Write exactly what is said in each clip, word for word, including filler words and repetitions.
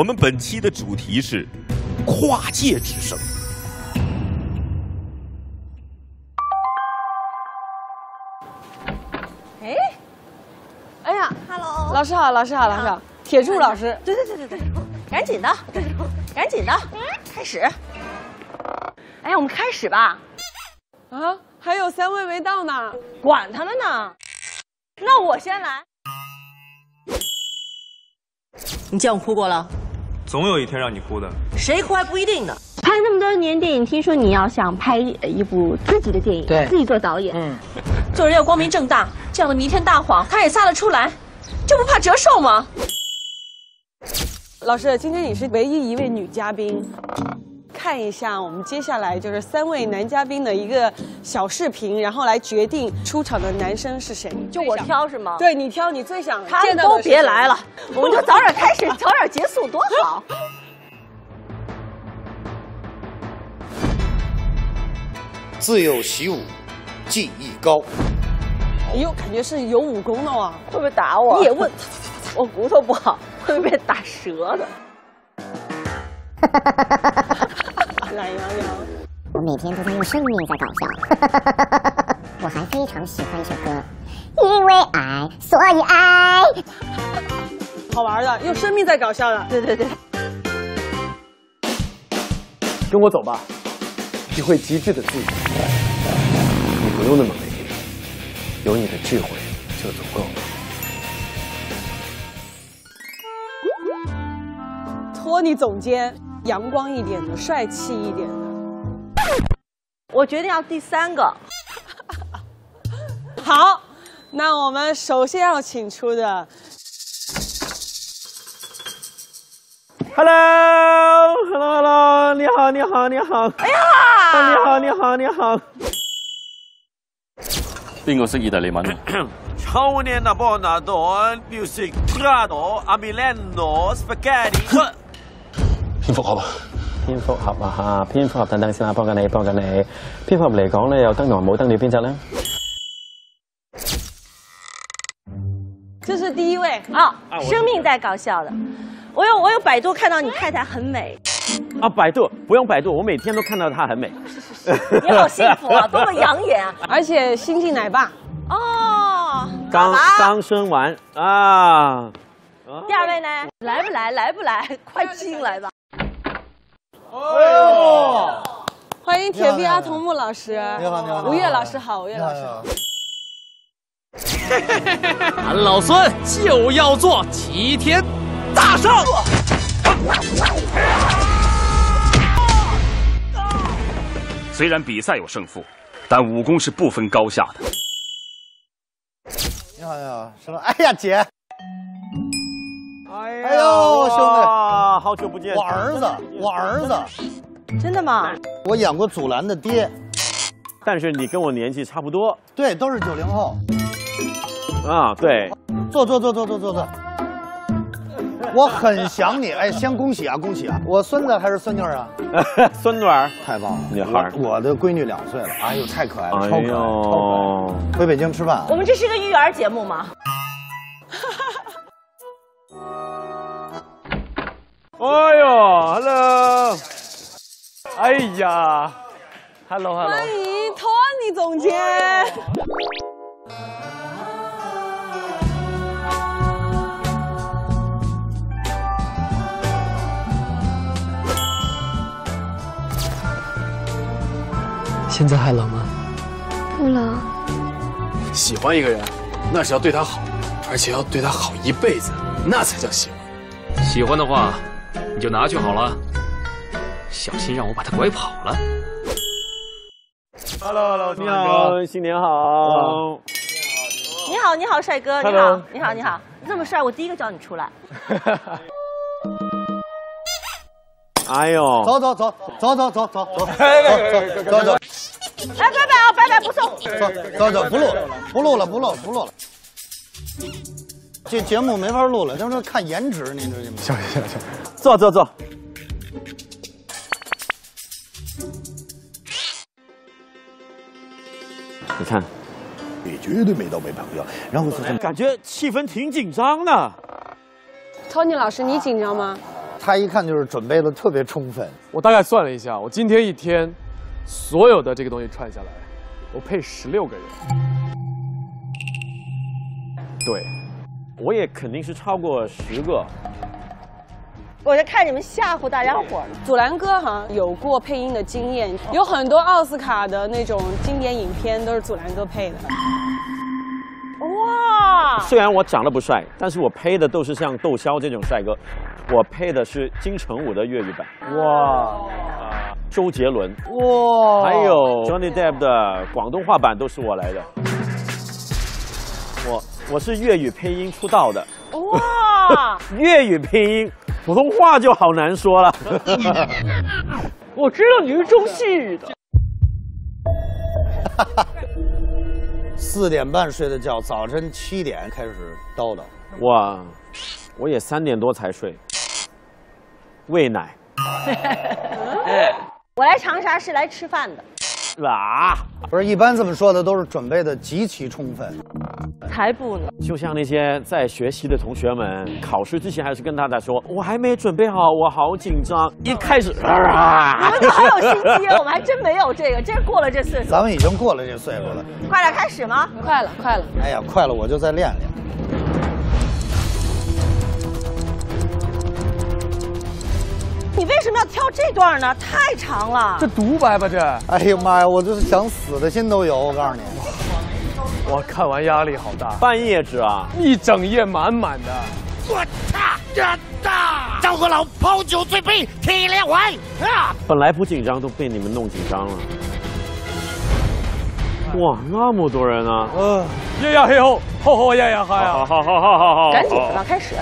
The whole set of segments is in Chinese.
我们本期的主题是跨界之声。 哎，哎呀 ，Hello， 老师好，老师好，老师好，铁柱老师， 对对对对对，赶紧的，赶紧的，开始。哎，我们开始吧。 啊，还有三位没到呢， 管他们呢。那我先来。你见我哭过了？ 总有一天让你哭的。 谁哭还不一定呢。 拍那么多年电影，听说你要想拍一部自己的电影， 对， 自己做导演。 嗯， 做人要光明正大，这样的弥天大谎他也撒得出来，就不怕折寿吗？ 老师，今天你是唯一一位女嘉宾，看一下我们接下来就是三位男嘉宾的一个小视频，然后来决定出场的男生是谁。 就我挑是吗？ 对，你挑你最想他们见到的。 都别来了，我们就早点开始，早点结束，多好。 自幼习武，技艺高。 哎呦，感觉是有武功的哦。 会不会打我？你也问，我骨头不好，会不会被打折的？ 懒羊羊， 我每天都在用生命在搞笑。我还非常喜欢一首歌，因为爱，所以爱。 好玩的，用生命在搞笑的。 对对对。 跟我走吧，你会极致的自由。你不用那么美丽，有你的智慧就足够了。 托尼总监，阳光一点的，帅气一点的。 我决定要第三个。 好，那我们首先要请出的 ，Hello，Hello，Hello， 你好，你好，你好。 哎呀， 你好，你好，你好。 邊個識意大利文？ 秋年那波那朵 music grado amilano spaghetti。 蝙蝠俠啊！ 蝙蝠俠啊嚇，蝙蝠俠等等先啦，幫緊你，幫緊你。蝙蝠俠嚟講咧，有燈同冇燈，你邊隻咧？ 这是第一位啊，生命在搞笑的。我有我有百度看到你太太很美。 啊，百度不用百度，我每天都看到她很美。 你好幸福啊，多么养眼啊！ 而且新晋奶爸哦， 刚刚生完啊。 第二位呢？来不来？来不来？快进来吧！ 哎呦， 欢迎铁臂阿童木老师。 你好，你好。 吴越老师好，吴越老师。 俺老孙就要做齐天大圣。 虽然比赛有胜负，但武功是不分高下的。 你好，你好，什么？哎呀，姐。 哎呦，兄弟，好久不见！ 我儿子，我儿子。 真的吗？ 我演过祖蓝的爹。 但是你跟我年纪差不多。 对，都是九零后。 啊，对。 坐坐坐坐坐坐坐。我很想你，哎，先恭喜啊，恭喜啊！我孙子还是孙女啊？ 孙女儿， 太棒了， 女孩。 我的闺女两岁了，哎呦，太可爱了，超可爱，超可爱。回北京吃饭啊？ 我们这是一个育儿节目吗？ 哎呦 ，Hello， 哎呀 ，Hello，Hello， 欢迎托尼总监。 现在还冷吗？ 不冷。 喜欢一个人，那是要对他好，而且要对他好一辈子，那才叫喜欢。 喜欢的话，你就拿去好了，小心让我把他拐跑了。 Hello，Hello， 你好，新年好。 你好，你好，帅哥，你好，你好，你好，这么帅，我第一个叫你出来。 哎呦， 走走走走走走走走走走走。 来，拜拜啊，拜拜，不送。 走走走，不录了，不录了，不录了，不录了。这节目没法录了，就是看颜值，你知道吗？ 行行行，坐坐坐。你看， 你绝对没到没朋友，然后就感觉气氛挺紧张的。 托尼老师，你紧张吗？ 他一看就是准备的特别充分。 我大概算了一下，我今天一天所有的这个东西串下来，我配十六个人。 对，我也肯定是超过十个。 我在看你们吓唬大家伙儿。 祖蓝哥好像有过配音的经验，有很多奥斯卡的那种经典影片都是祖蓝哥配的。 哇！ 虽然我长得不帅，但是我配的都是像窦骁这种帅哥，我配的是金城武的粤语版。哇！周杰伦。哇！还有 Johnny Depp 的广东话版都是我来的。我我是粤语配音出道的。哇！粤语配音。普通话就好难说了。 我知道你是中戏的。 四点半睡的觉，早晨七点开始叨叨。 哇，我也三点多才睡，喂奶。 我来长沙是来吃饭的。 啊， 不是，一般这么说的都是准备的极其充分。 才不呢！ 就像那些在学习的同学们，考试之前还是跟大家说，我还没准备好，我好紧张。一开始， 啊、你们都好有心机，我们还真没有这个，真过了这岁数。 咱们已经过了这岁数了。 快点开始吗？ 快了，快了。 哎呀，快了，我就再练练。 你为什么要挑这段呢？太长了。 这独白吧这？ 哎呀妈呀，我就是想死的心都有。我告诉你， 我看完压力好大， 半页纸啊， 一整页满满的。 我操，真的！赵和老抛酒醉杯，体连环啊！ 本来不紧张，都被你们弄紧张了。哇，那么多人啊！ 呃，耶呀嘿吼，吼吼耶呀哈呀！ 好好好好好好， 赶紧的吧，开始。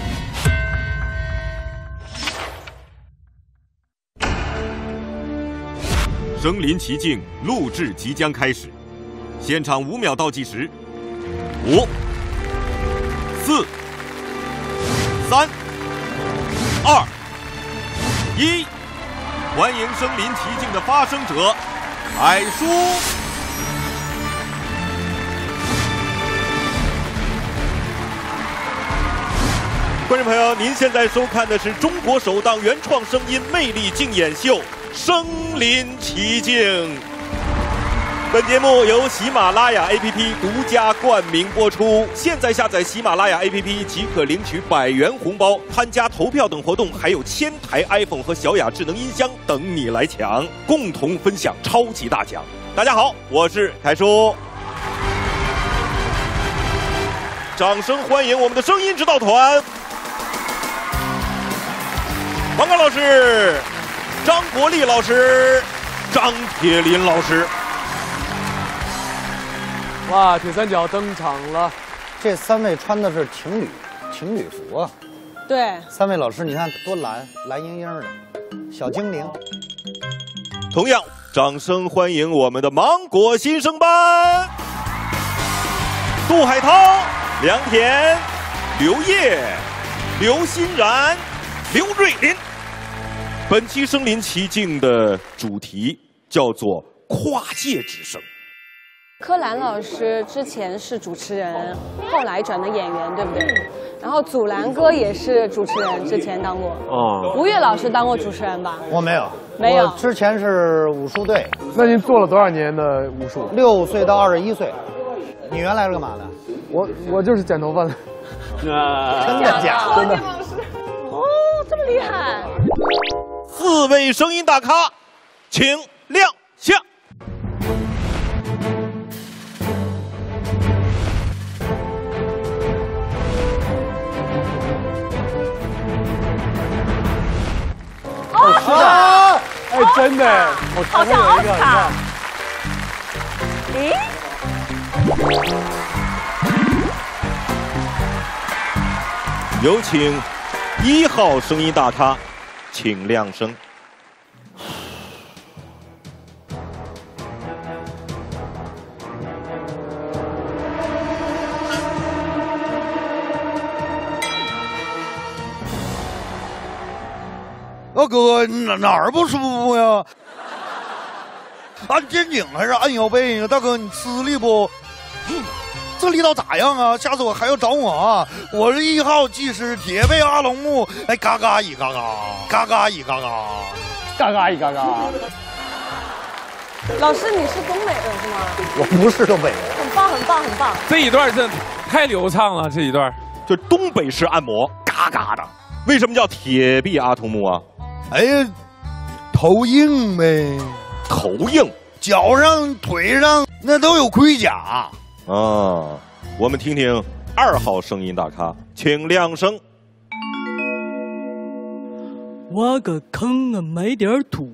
身临其境，录制即将开始，现场五秒倒计时，五、四、三、二、一，欢迎身临其境的发声者，海叔。观众朋友，您现在收看的是中国首档原创声音魅力竞演秀。身临其境。本节目由喜马拉雅 A P P 独家冠名播出。现在下载喜马拉雅 A P P 即可领取百元红包，参加投票等活动，还有千台 iPhone 和小雅智能音箱等你来抢，共同分享超级大奖。大家好，我是凯叔。掌声欢迎我们的声音指导团，王刚老师。张国立老师，张铁林老师， 哇，铁三角登场了。 这三位穿的是情侣情侣服啊。 对， 三位老师，你看多蓝蓝莹莹的，小精灵。 同样，掌声欢迎我们的芒果新生班，杜海涛、梁田、刘烨、刘欣然、刘瑞林。本期身临其境的主题叫做跨界之声。 柯蓝老师之前是主持人，后来转的演员，对不对？然后祖蓝哥也是主持人，之前当过。哦。吴越老师当过主持人吧？ 我没有， 没有。 我之前是武术队。 那您做了多少年的武术？ 六岁到二十一岁。你原来是干嘛的？ 我我就是剪头发的。 啊，真的假的？ 真的。 哦，这么厉害。 四位声音大咖，请亮相。 哦，是的，哎，真的，我好像奥斯卡。 咦？有请一号声音大咖。请亮声。 哦，哥，哪哪儿不舒服呀？按肩颈还是按腰背呀？大哥，你吃力不？ 这力道咋样啊？下次我还要找我啊！我是一号技师铁背阿童木，哎，嘎嘎一嘎嘎，嘎嘎一嘎嘎， 嘎嘎一嘎嘎。 老师，你是东北人是吗？ 我不是东北人。 很棒，很棒，很棒。 这一段真的太流畅了，这一段就东北式按摩，嘎嘎的。为什么叫铁臂阿童木啊？ 哎呀，头硬呗。 头硬， 脚上、腿上那都有盔甲啊。 我们听听二号声音大咖，请亮声。 挖个坑啊，埋点土。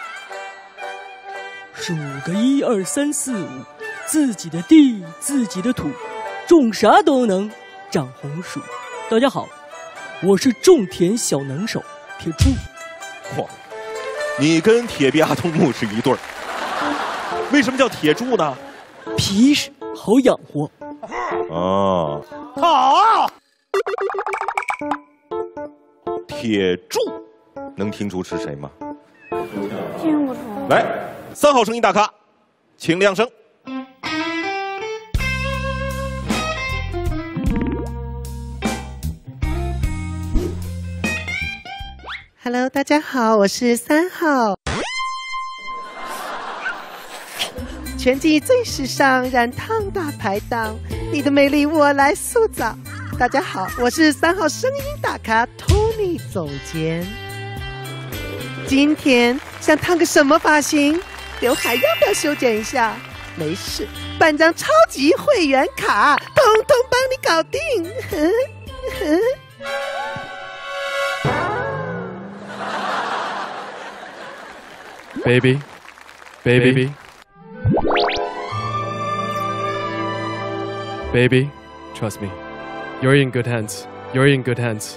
数个一二三四五，自己的地，自己的土，种啥都能长红薯。大家好，我是种田小能手铁柱。 嚯，你跟铁臂阿童木是一对儿。为什么叫铁柱呢？ 皮实，好养活。 哦， 好。 铁柱，能听出是谁吗？ 听不出。 来，三号声音大咖，请亮声。 Hello， 大家好，我是三号。拳击最时尚，染烫大排档，你的美丽我来塑造。大家好，我是三号声音大咖 Tony 总监。今天想烫个什么发型？刘海要不要修剪一下？没事，办张超级会员卡，通通帮你搞定。呵呵 Baby, baby, baby, trust me, you're in good hands. You're in good hands.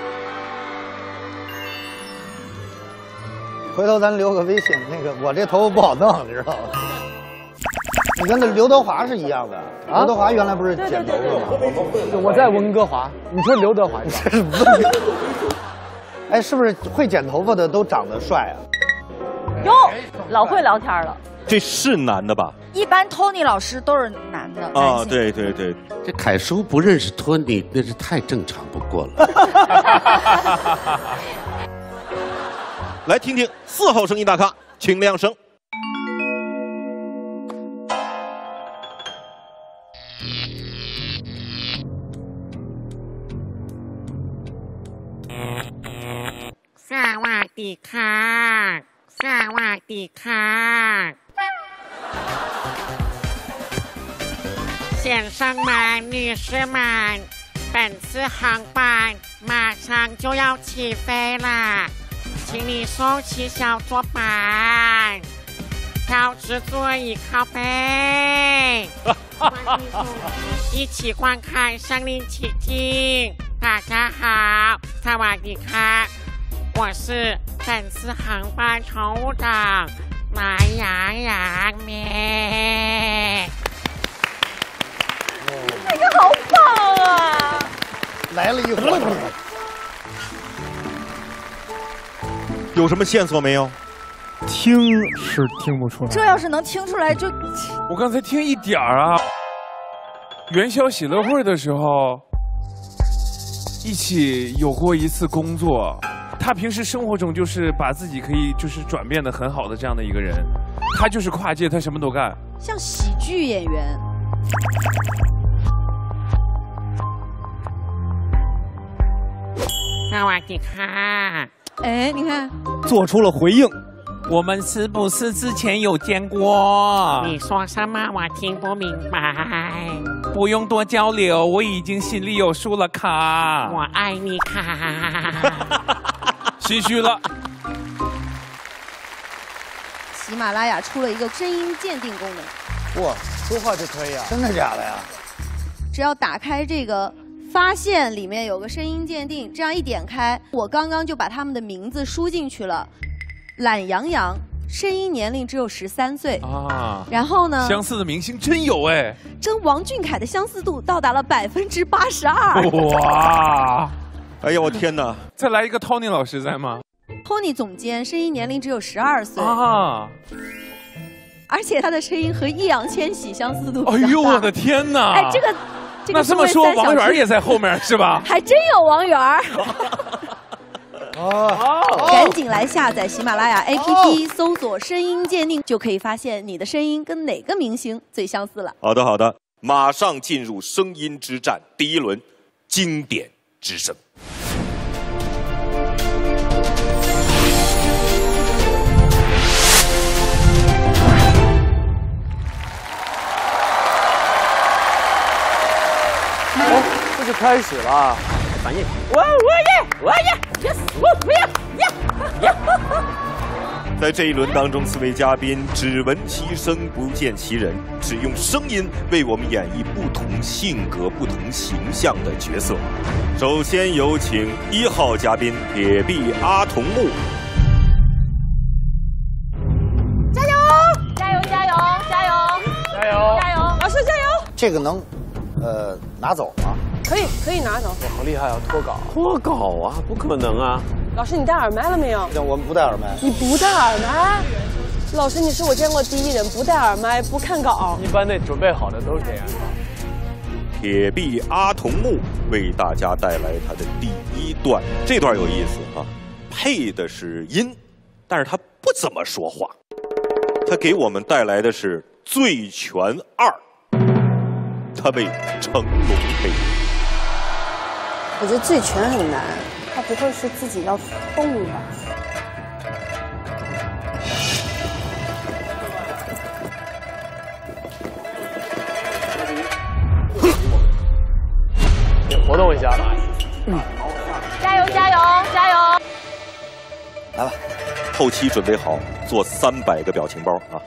回头咱留个微信，那个我这头发不好弄，你知道吗？你跟那刘德华是一样的。刘德华原来不是剪头发吗？ 我在温哥华，你说刘德华是温哥。哎，是不是会剪头发的都长得帅啊？ 哟，老会聊天了。 这是男的吧？ 一般 Tony 老师都是男的。 啊，对对对。 这凯叔不认识托尼，那是太正常不过了。 来听听四号声音大咖，请亮声。 สวัสดีค่ะสวัสดีค่ะ先生们、女士们，本次航班马上就要起飞了，请你收起小桌板，调直座椅靠背，一起观看《身临其境》。大家好，สวัสดีค่ะ我是本次航班乘务长蓝洋洋咩。 这个好棒啊！ 来了一会儿， 有什么线索没有？ 听是听不出来。 这要是能听出来就…… 我刚才听一点儿啊。元宵喜乐会的时候，一起有过一次工作。他平时生活中就是把自己可以就是转变得很好的这样的一个人，他就是跨界，他什么都干， 像喜剧演员。 สวัสดีค่ะ哎，你看， 做出了回应。 我们是不是之前有见过？ 你说什么？我听不明白。 不用多交流，我已经心里有数了。卡， 我爱你，卡。 心虚了。 喜马拉雅出了一个声音鉴定功能。 哇，说话就可以啊？真的假的呀？ 只要打开这个，发现里面有个声音鉴定，这样一点开，我刚刚就把他们的名字输进去了。懒洋洋，声音年龄只有十三岁啊。然后呢？ 相似的明星真有哎。 跟王俊凯的相似度到达了百分之八十二。 哇！ 哎呀，我天哪！ 再来一个 Tony 老师在吗 ？Tony 总监声音年龄只有十二岁啊。 而且他的声音和易烊千玺相似度比较大。 哎呦我的天哪！ 哎，这个这个那这么说，王源也在后面是吧？ 还真有王源。 哦， 赶紧来下载喜马拉雅 A P P， 搜索声音鉴定，就可以发现你的声音跟哪个明星最相似了。 好的，好的，马上进入声音之战第一轮，经典之声。 哦，这就开始了， 反应。 我我也我也 yes 我不要呀呀！ 在这一轮当中，四位嘉宾只闻其声不见其人，只用声音为我们演绎不同性格、不同形象的角色。首先有请一号嘉宾铁臂阿童木。 加油！加油！加油！加油！ 加油！ 加油！老师加油！ 这个能，呃，拿走吗？ 可以，可以拿走。 哇，好厉害啊！脱稿， 脱稿啊，不可能啊！ 老师，你戴耳麦了没有？ 我们不戴耳麦。 你不戴耳麦？老师，你是我见过第一人不戴耳麦不看稿。 一般那准备好的都是这样。 铁臂阿童木为大家带来他的第一段，这段有意思哈、啊，配的是音，但是他不怎么说话，他给我们带来的是《醉拳二》，他为成龙配。 我觉得醉拳很难，他不会是自己要动吧？ 活动一下， 嗯，加油加油加油！ 来吧， 后期准备好做三百个表情包啊！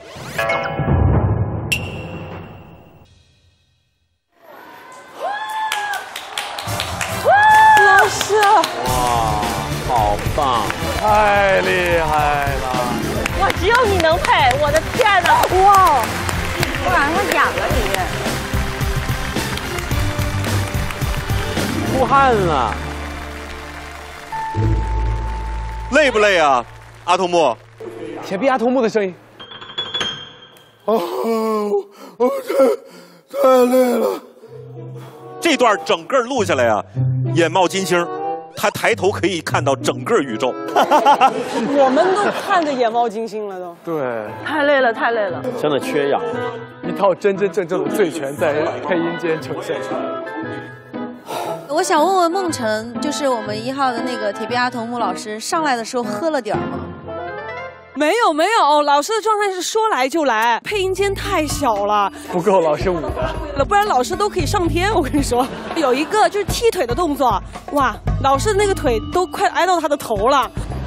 老师， 哇，好棒， 太厉害了！ 哇，只有你能配，我的天哪！哇，我让他演了你。 出汗了， 累不累啊，阿童木？ 铁臂阿童木的声音。 哦，我太太累了。这段整个录下来啊，眼冒金星，他抬头可以看到整个宇宙。 我们都看着眼冒金星了都。 对， 太累了，太累了。 真的缺氧， 一套真真正正的醉拳在配音间呈现出来。 我想问问梦辰，就是我们一号的那个铁臂阿童木老师，上来的时候喝了点儿吗？ 没有没有，老师的状态是说来就来，配音间太小了， 不够老师舞的， 不然老师都可以上天。我跟你说，有一个就是踢腿的动作，哇，老师的那个腿都快挨到他的头了。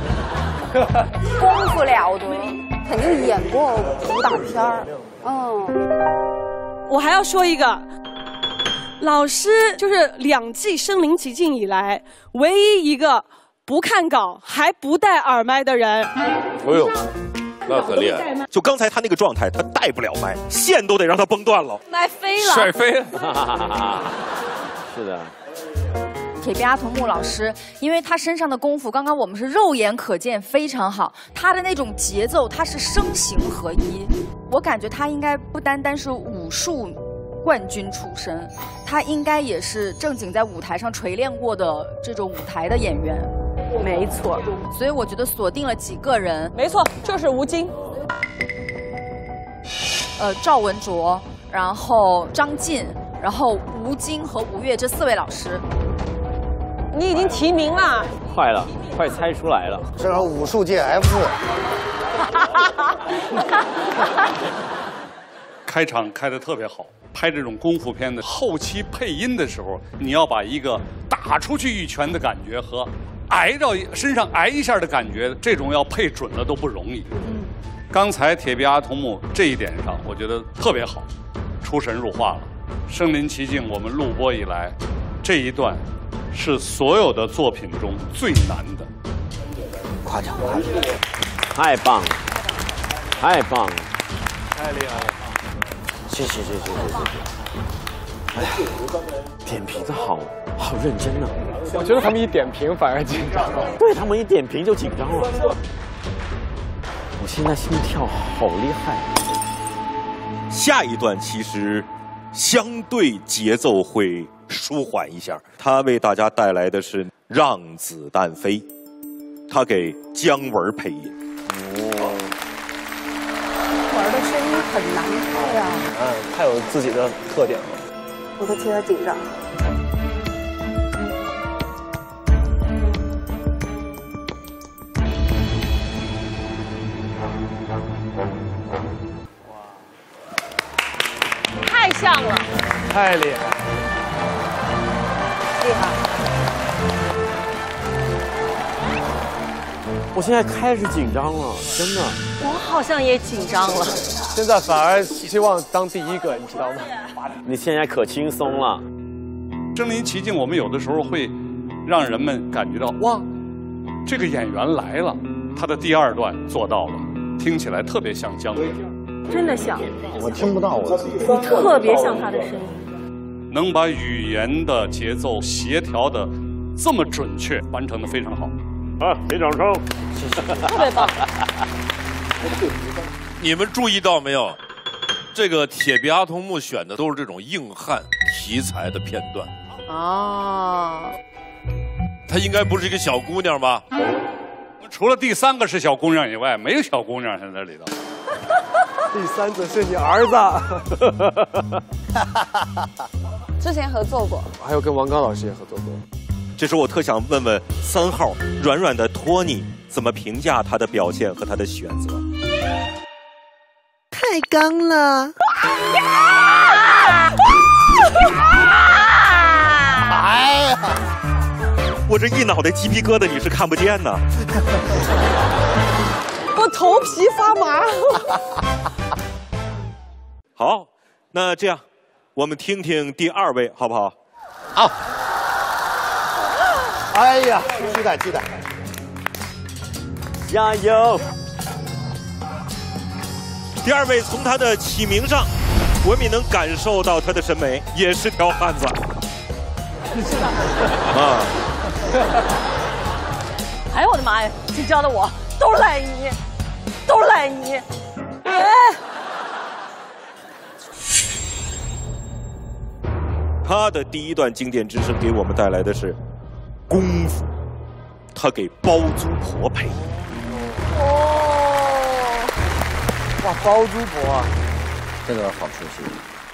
功夫了得，肯定演过武打片儿。嗯， 我还要说一个。老师就是两季身临其境以来唯一一个不看稿还不戴耳麦的人。 哎呦，那可厉害！就刚才他那个状态，他带不了麦，线都得让他崩断了， 麦飞了， 甩飞了。 是的。 铁臂阿童木老师，因为他身上的功夫，刚刚我们是肉眼可见非常好，他的那种节奏，他是声形合一。我感觉他应该不单单是武术冠军出身，他应该也是正经在舞台上锤炼过的这种舞台的演员。 没错， 所以我觉得锁定了几个人。 没错，就是吴京， 呃，赵文卓，然后张晋，然后吴京和吴越这四位老师。 你已经提名了， 快了，快猜出来了。 这是武术界 F 四。 开场开得特别好，拍这种功夫片的后期配音的时候，你要把一个打出去一拳的感觉和挨到身上挨一下的感觉，这种要配准了都不容易。嗯，刚才铁臂阿童木这一点上，我觉得特别好，出神入化了。身临其境，我们录播以来，这一段是所有的作品中最难的。 夸奖夸奖， 太棒了，太棒了， 太厉害了！ 谢谢谢谢谢谢。 哎呀，点评的好好认真啊！ 我觉得他们一点评反而紧张了。 对他们一点评就紧张了。我现在心跳好厉害。 下一段其实相对节奏会舒缓一下。他为大家带来的是《让子弹飞》，他给姜文配音。 哦， 文的声音很难配啊。 嗯，他有自己的特点了。 我都替他紧张。 太像了， 太厉害， 厉害！ 我现在开始紧张了，真的。 我好像也紧张了。 现在反而希望当第一个，你知道吗？ 你现在可轻松了。 身临其境，我们有的时候会让人们感觉到哇，这个演员来了，他的第二段做到了，听起来特别像姜文。 真的像， 我听不到我自己， 你特别像他的声音， 能把语言的节奏协调的这么准确，完成的非常好。 啊，给掌声， 特别棒。 你们注意到没有？这个铁臂阿童木选的都是这种硬汉题材的片段。 哦， 她应该不是一个小姑娘吧？ 除了第三个是小姑娘以外，没有小姑娘在这里头。 第三者是你儿子。 之前合作过， 还有跟王刚老师也合作过。 这时候我特想问问三号软软的托尼怎么评价他的表现和他的选择？ 太刚了！ 哎呀， 我这一脑袋鸡皮疙瘩，你是看不见呢。 我头皮发麻。 好，那这样，我们听听第二位好不好？ 好。哎呀，期待期待， 加油！ 第二位从他的起名上，我们能感受到他的审美，也是条汉子。啊！ 哎呦我的妈呀！紧张的我都赖你，都赖你！哎。 他的第一段经典之声给我们带来的是功夫，他给包租婆配音。 哦，哇，包租婆啊， 这个好熟悉。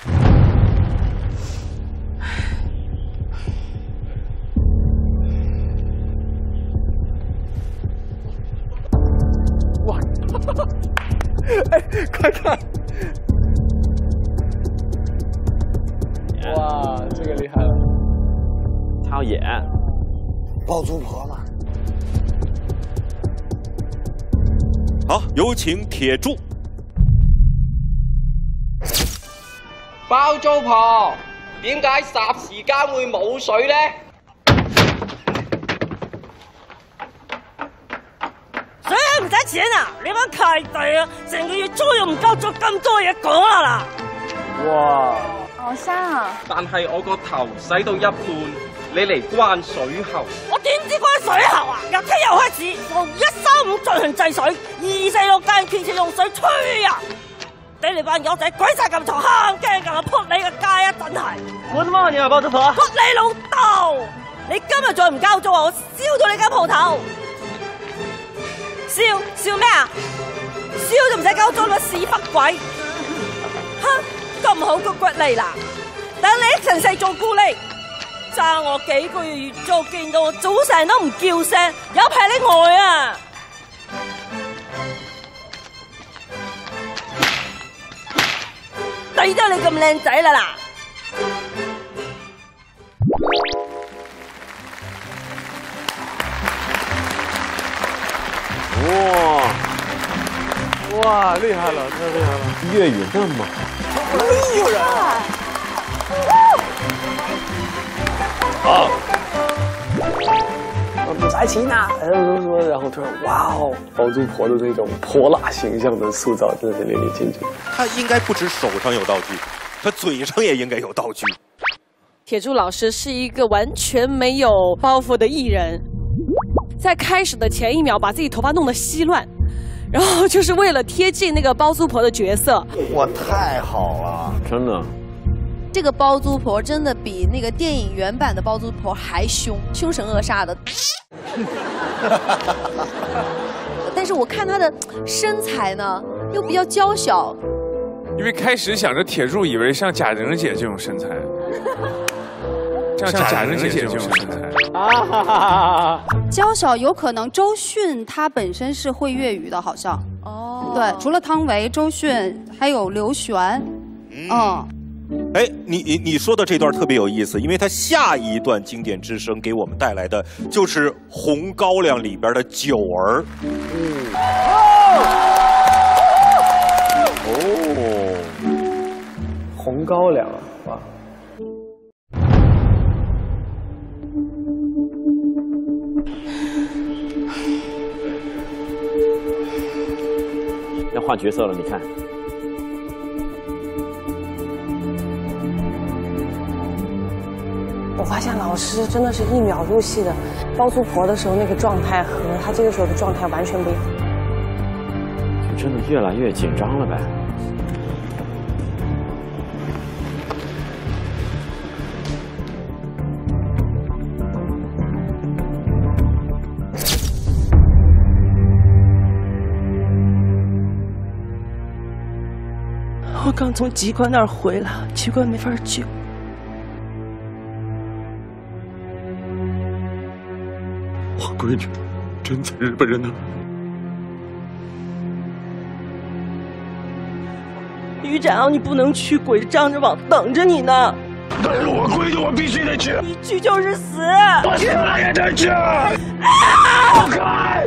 哇，哎，快看！哇，这个厉害了！ 他要演包租婆嘛。 好，有请铁柱。 包租婆，點解霎時間會冇水呢？ 水唔使錢啊！你班契弟啊，成個月租又唔夠做咁多嘢講啦啦！ 哇！ 學生啊！ 但係我個頭洗到一半，你嚟關水喉。 我點知關水喉啊？由聽日開始，從一三五進行制水，二四六間建設用水吹啊！你哋班友仔鬼晒咁嘈，慳驚咁，撲你個街啊！真係！ 我他媽你係包租婆？ 撲你老豆！你今日再唔交租啊，我燒到你間鋪頭！燒燒咩啊？燒就唔使交租啦，屎忽鬼！哼！咁好個骨嚟啦，等你一成世做咕喱，爭我幾個月月租，見到我早晨都唔叫聲，有排你呆啊！抵得你咁靚仔啦嗱！ 哇哇，厉害了，太厉害了！ 粤语那么好， 有人啊！ 不使钱啊！然后突然，哇哦，包租婆的那种泼辣形象的塑造，真的是淋漓尽致。 他应该不止手上有道具，他嘴上也应该有道具。 铁柱老师是一个完全没有包袱的艺人，在开始的前一秒把自己头发弄得稀乱， 然后就是为了贴近那个包租婆的角色。 哇，太好了， 真的。 这个包租婆真的比那个电影原版的包租婆还凶，凶神恶煞的。但是我看她的身材呢，又比较娇小。 因为开始想着铁柱，以为像贾玲姐这种身材，像贾玲姐这种身材。 啊哈哈哈！娇小有可能周迅她本身是会粤语的，好像。哦。对，除了汤唯、周迅，还有刘璇。嗯。 哎，你你你说的这段特别有意思，因为他下一段经典之声给我们带来的就是《红高粱》里边的九儿。嗯。 哦。红高粱啊，哇！ 要换角色了，你看。 我发现老师真的是一秒入戏的，包租婆的时候那个状态和他这个时候的状态完全不一样。 就真的越来越紧张了呗。 我刚从机关那儿回来，机关没法救。 我闺女真在日本人那儿。 于展，你不能去，鬼张着网等着你呢。 但是我闺女，我必须得去。 你去就是死。 我去哪也得去。 啊！ 放开！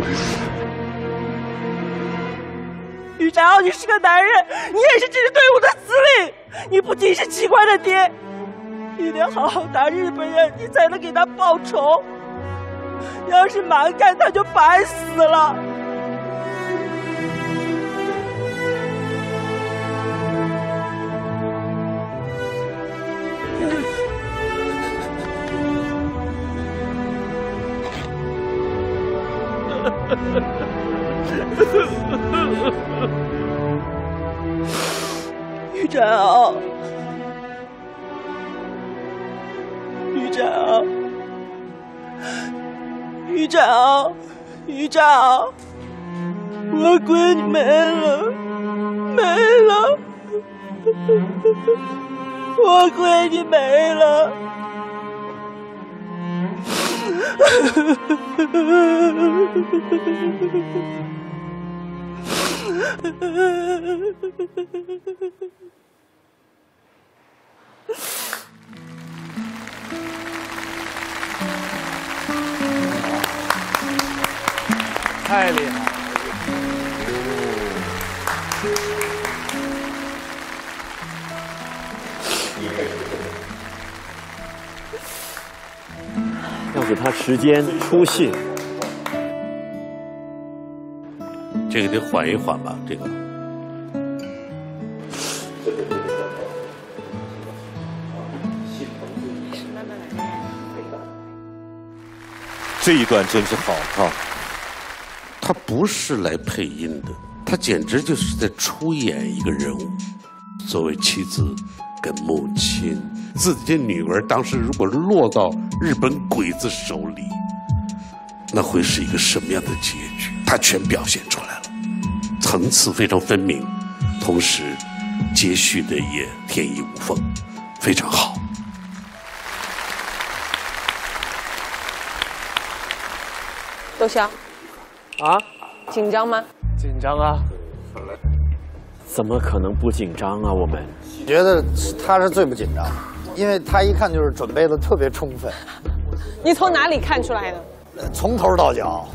于展，你是个男人，你也是这支队伍的司令，你不仅是机关的爹，你得好好打日本人，你才能给他报仇。要是蛮干，他就白死了。于展啊，于展啊。于长，于长，我闺女没了，没了，我闺女没了。 太厉害了！ 要给他时间出戏， 这个得缓一缓吧，这个。 这一段真是好哈。 他不是来配音的，他简直就是在出演一个人物。作为妻子跟母亲，自己的女儿当时如果落到日本鬼子手里，那会是一个什么样的结局？他全表现出来了，层次非常分明，同时接续的也天衣无缝，非常好。 窦骁。 啊， 紧张吗？ 紧张啊！ 怎么可能不紧张啊？我们觉得他是最不紧张，因为他一看就是准备的特别充分。 你从哪里看出来的？ 从头到脚。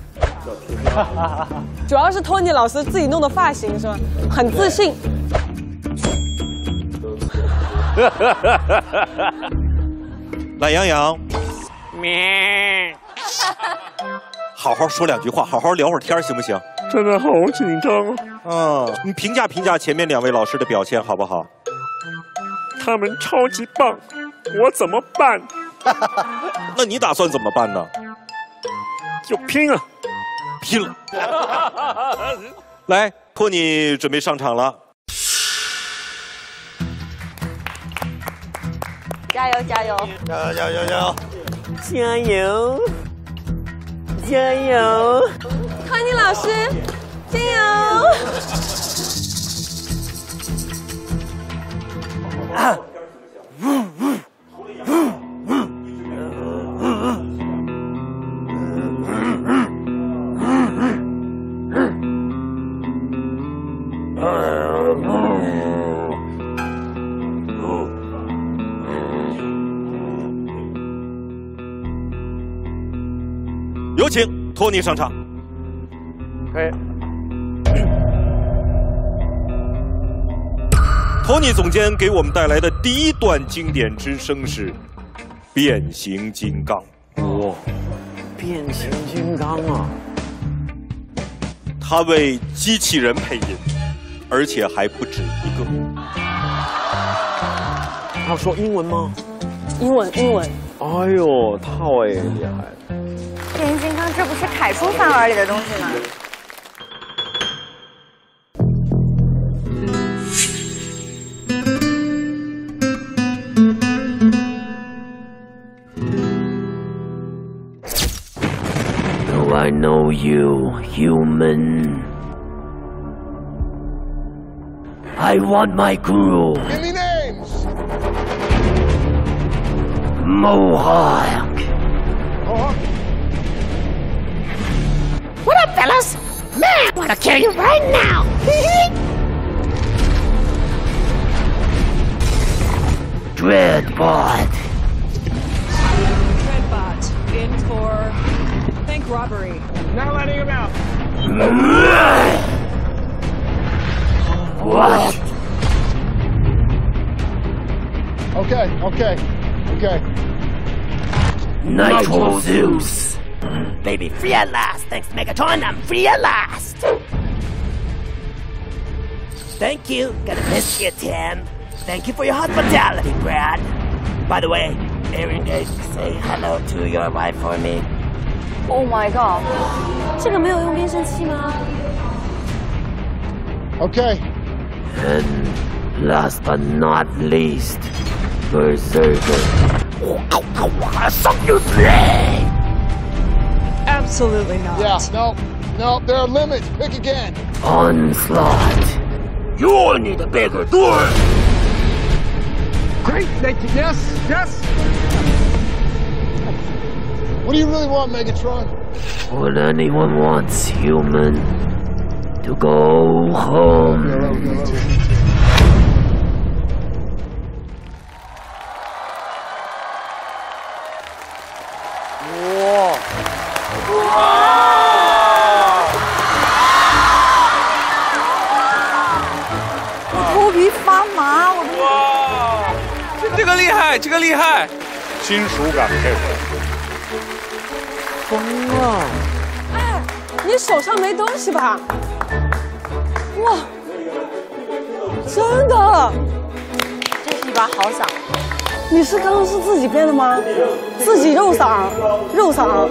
主要是托尼老师自己弄的发型是吧？很自信。 懒羊羊， 咩。 好好说两句话，好好聊会儿天，行不行？ 真的好紧张啊！ 嗯，你评价评价前面两位老师的表现好不好？ 他们超级棒，我怎么办？ 那你打算怎么办呢？ 就拼了， 拼了！ 来，托尼准备上场了。 加油加油！ 加油加油加油！ 加油！加油！ 托尼老师，加油！ 啊！ 有请托尼上场。 可以。 托尼总监给我们带来的第一段经典之声是《变形金刚》。 哇，变形金刚啊！ 他为机器人配音，而且还不止一个。 他要说英文吗？ 英文，英文。 哎呦，太厉害了！ 变形金刚，这不是楷书饭碗里的东西吗？ I know you, human. I want my crew. Give me names. Mohawk. Mohawk. What up, fellas? Man, I wanna kill you right now. Dreadbot. Dreadbot in for bank robbery. Not letting him out. What? Okay, okay, okay. Nitro Zeus. Baby, free at last. Thanks to Megatron, I'm free at last. Thank you. Gonna miss you, Tim. Thank you for your hospitality, Brad. By the way, Aaron, say hello to your wife for me. Oh my god， 这个没有用变声器吗 ？Okay. And last but not least, Berserker. Suck you play. Absolutely not. Yeah, no, no, there are limits. Pick again. Onslaught. You all need a bigger door. Great, thank you. Yes, yes. What do you really want, Megatron? What anyone wants, human. To go home. Wow. Wow. 我头皮发麻，我哇，这这个厉害，这个厉害， 金属感配合。 疯了！ 哎，你手上没东西吧？哇，真的！ 这是一把好嗓。 你是刚刚是自己编的吗？自己肉嗓，肉嗓。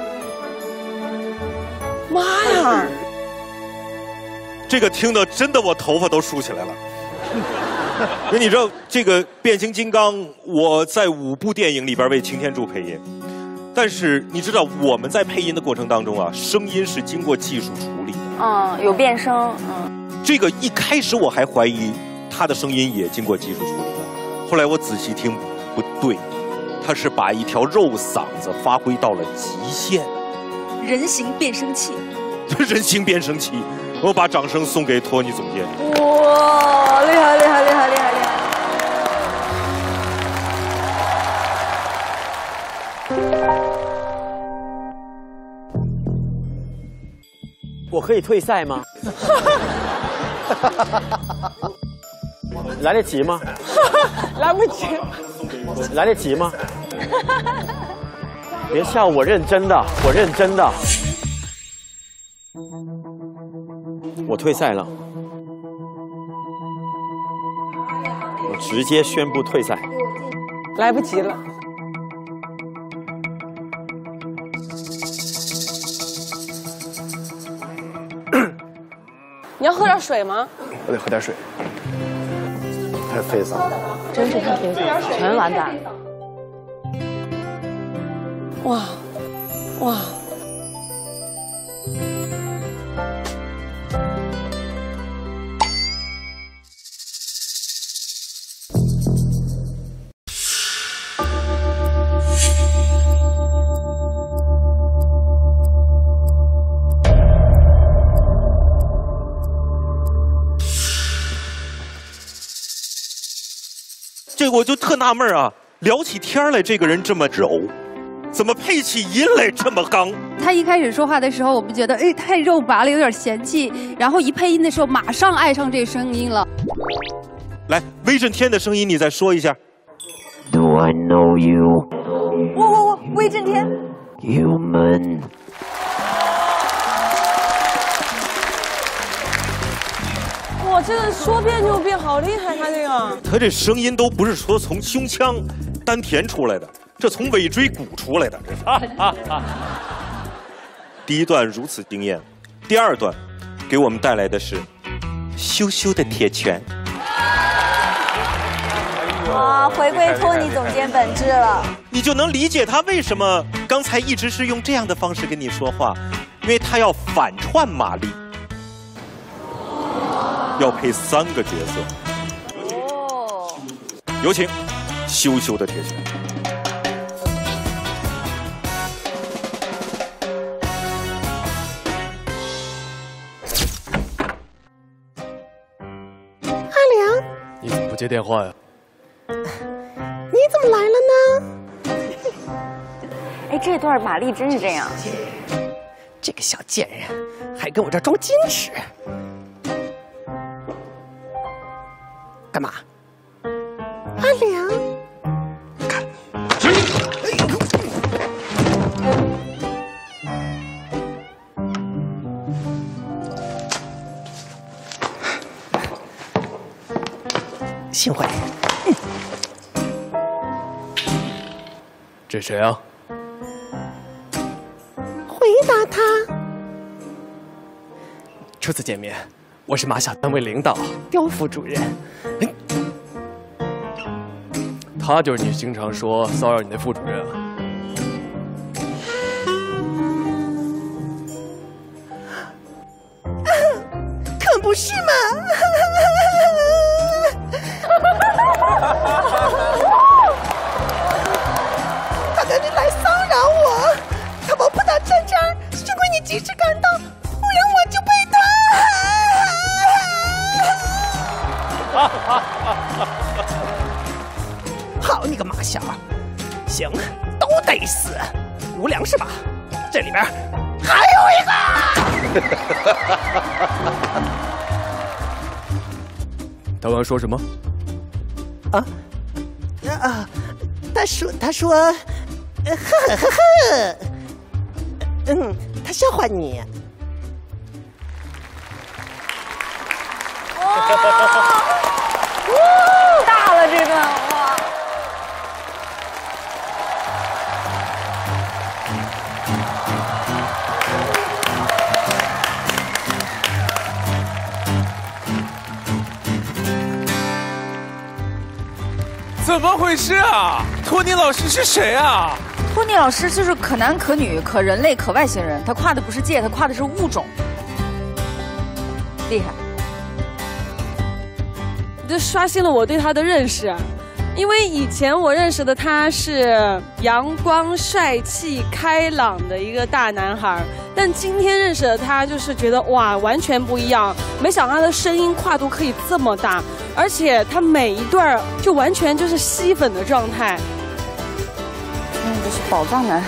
妈呀！ 这个听的真的我头发都竖起来了。因为你知道这个变形金刚，我在五部电影里边为擎天柱配音。 但是你知道我们在配音的过程当中啊，声音是经过技术处理的。 嗯，有变声。嗯， 这个一开始我还怀疑他的声音也经过技术处理的，后来我仔细听，不对，他是把一条肉嗓子发挥到了极限。 人形变声器。 人形变声器，我把掌声送给托尼总监。 哇，厉害厉害厉害厉害厉害！ 我可以退赛吗？来得及吗？ 来不及。 来得及吗？别笑，我认真的，我认真的。我退赛了，我直接宣布退赛。 来不及了。 水吗？ 我得喝点水。太费嗓了， 真是太费嗓了，全完蛋。哇，哇！ 这我就特纳闷啊，聊起天来，这个人这么柔，怎么配起音来这么刚？ 他一开始说话的时候，我们觉得哎太肉拔了，有点嫌弃，然后一配音的时候，马上爱上这声音了。 来，威震天的声音你再说一下。 Do I know you? 我我我，威震天。 Human. 哇，这个说变就变，好厉害！他这个， 他这声音都不是说从胸腔、丹田出来的，这从尾椎骨出来的，这是。第一段如此惊艳，第二段给我们带来的是羞羞的铁拳。 哇，回归托尼总监本质了。 你就能理解他为什么刚才一直是用这样的方式跟你说话，因为他要反串马丽。要配三个角色，哦，有请羞羞的铁拳。 阿良， 你怎么不接电话呀？ 你怎么来了呢？ 哎，这段马丽真是这样， 这个小贱人还跟我这装矜持。干嘛？阿良，看，幸会。 这谁啊？ 回答他。 初次见面，我是马小单位领导刁副主任。他就是你经常说骚扰你的副主任啊？ 可不是嘛！他在这来骚扰我，他把我扑到这这儿，幸亏你及时赶到，不然我就被他。好你个马小，行，都得死，无良是吧？这里边还有一个。 他刚说什么？ 啊啊！他说他说，呵呵呵呵，嗯，他笑话你。 哇，大了这个哇！ 怎么回事啊？托尼老师是谁啊？ 托尼老师就是可男可女可人类可外星人，他跨的不是界，他跨的是物种，厉害。 这刷新了我对他的认识，因为以前我认识的他是阳光帅气开朗的一个大男孩，但今天认识的他就是觉得哇完全不一样，没想到他的声音跨度可以这么大，而且他每一段就完全就是吸粉的状态。 嗯，这是宝藏男孩。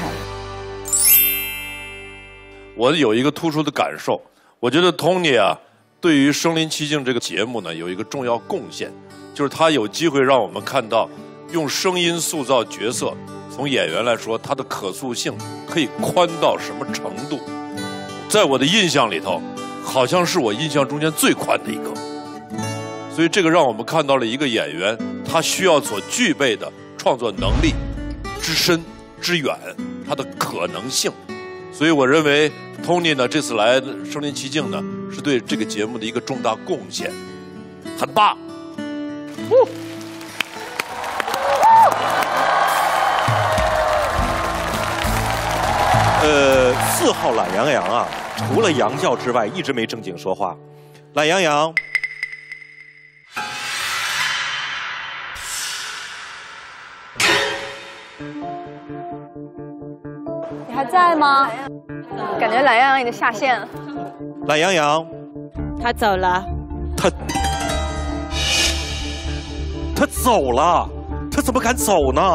我有一个突出的感受，我觉得 Tony 啊，对于《身临其境》这个节目呢，有一个重要贡献，就是他有机会让我们看到用声音塑造角色。从演员来说，他的可塑性可以宽到什么程度？在我的印象里头，好像是我印象中间最宽的一个。所以这个让我们看到了一个演员他需要所具备的创作能力之深之远，他的可能性。 所以我认为 Tony 呢这次来身临其境呢，是对这个节目的一个重大贡献，很棒。 呃，四号懒羊羊啊，除了羊叫之外，一直没正经说话。懒羊羊， 你还在吗？感觉懒羊羊已经下线了。 懒羊羊， 他走了。 他他走了，他怎么敢走呢？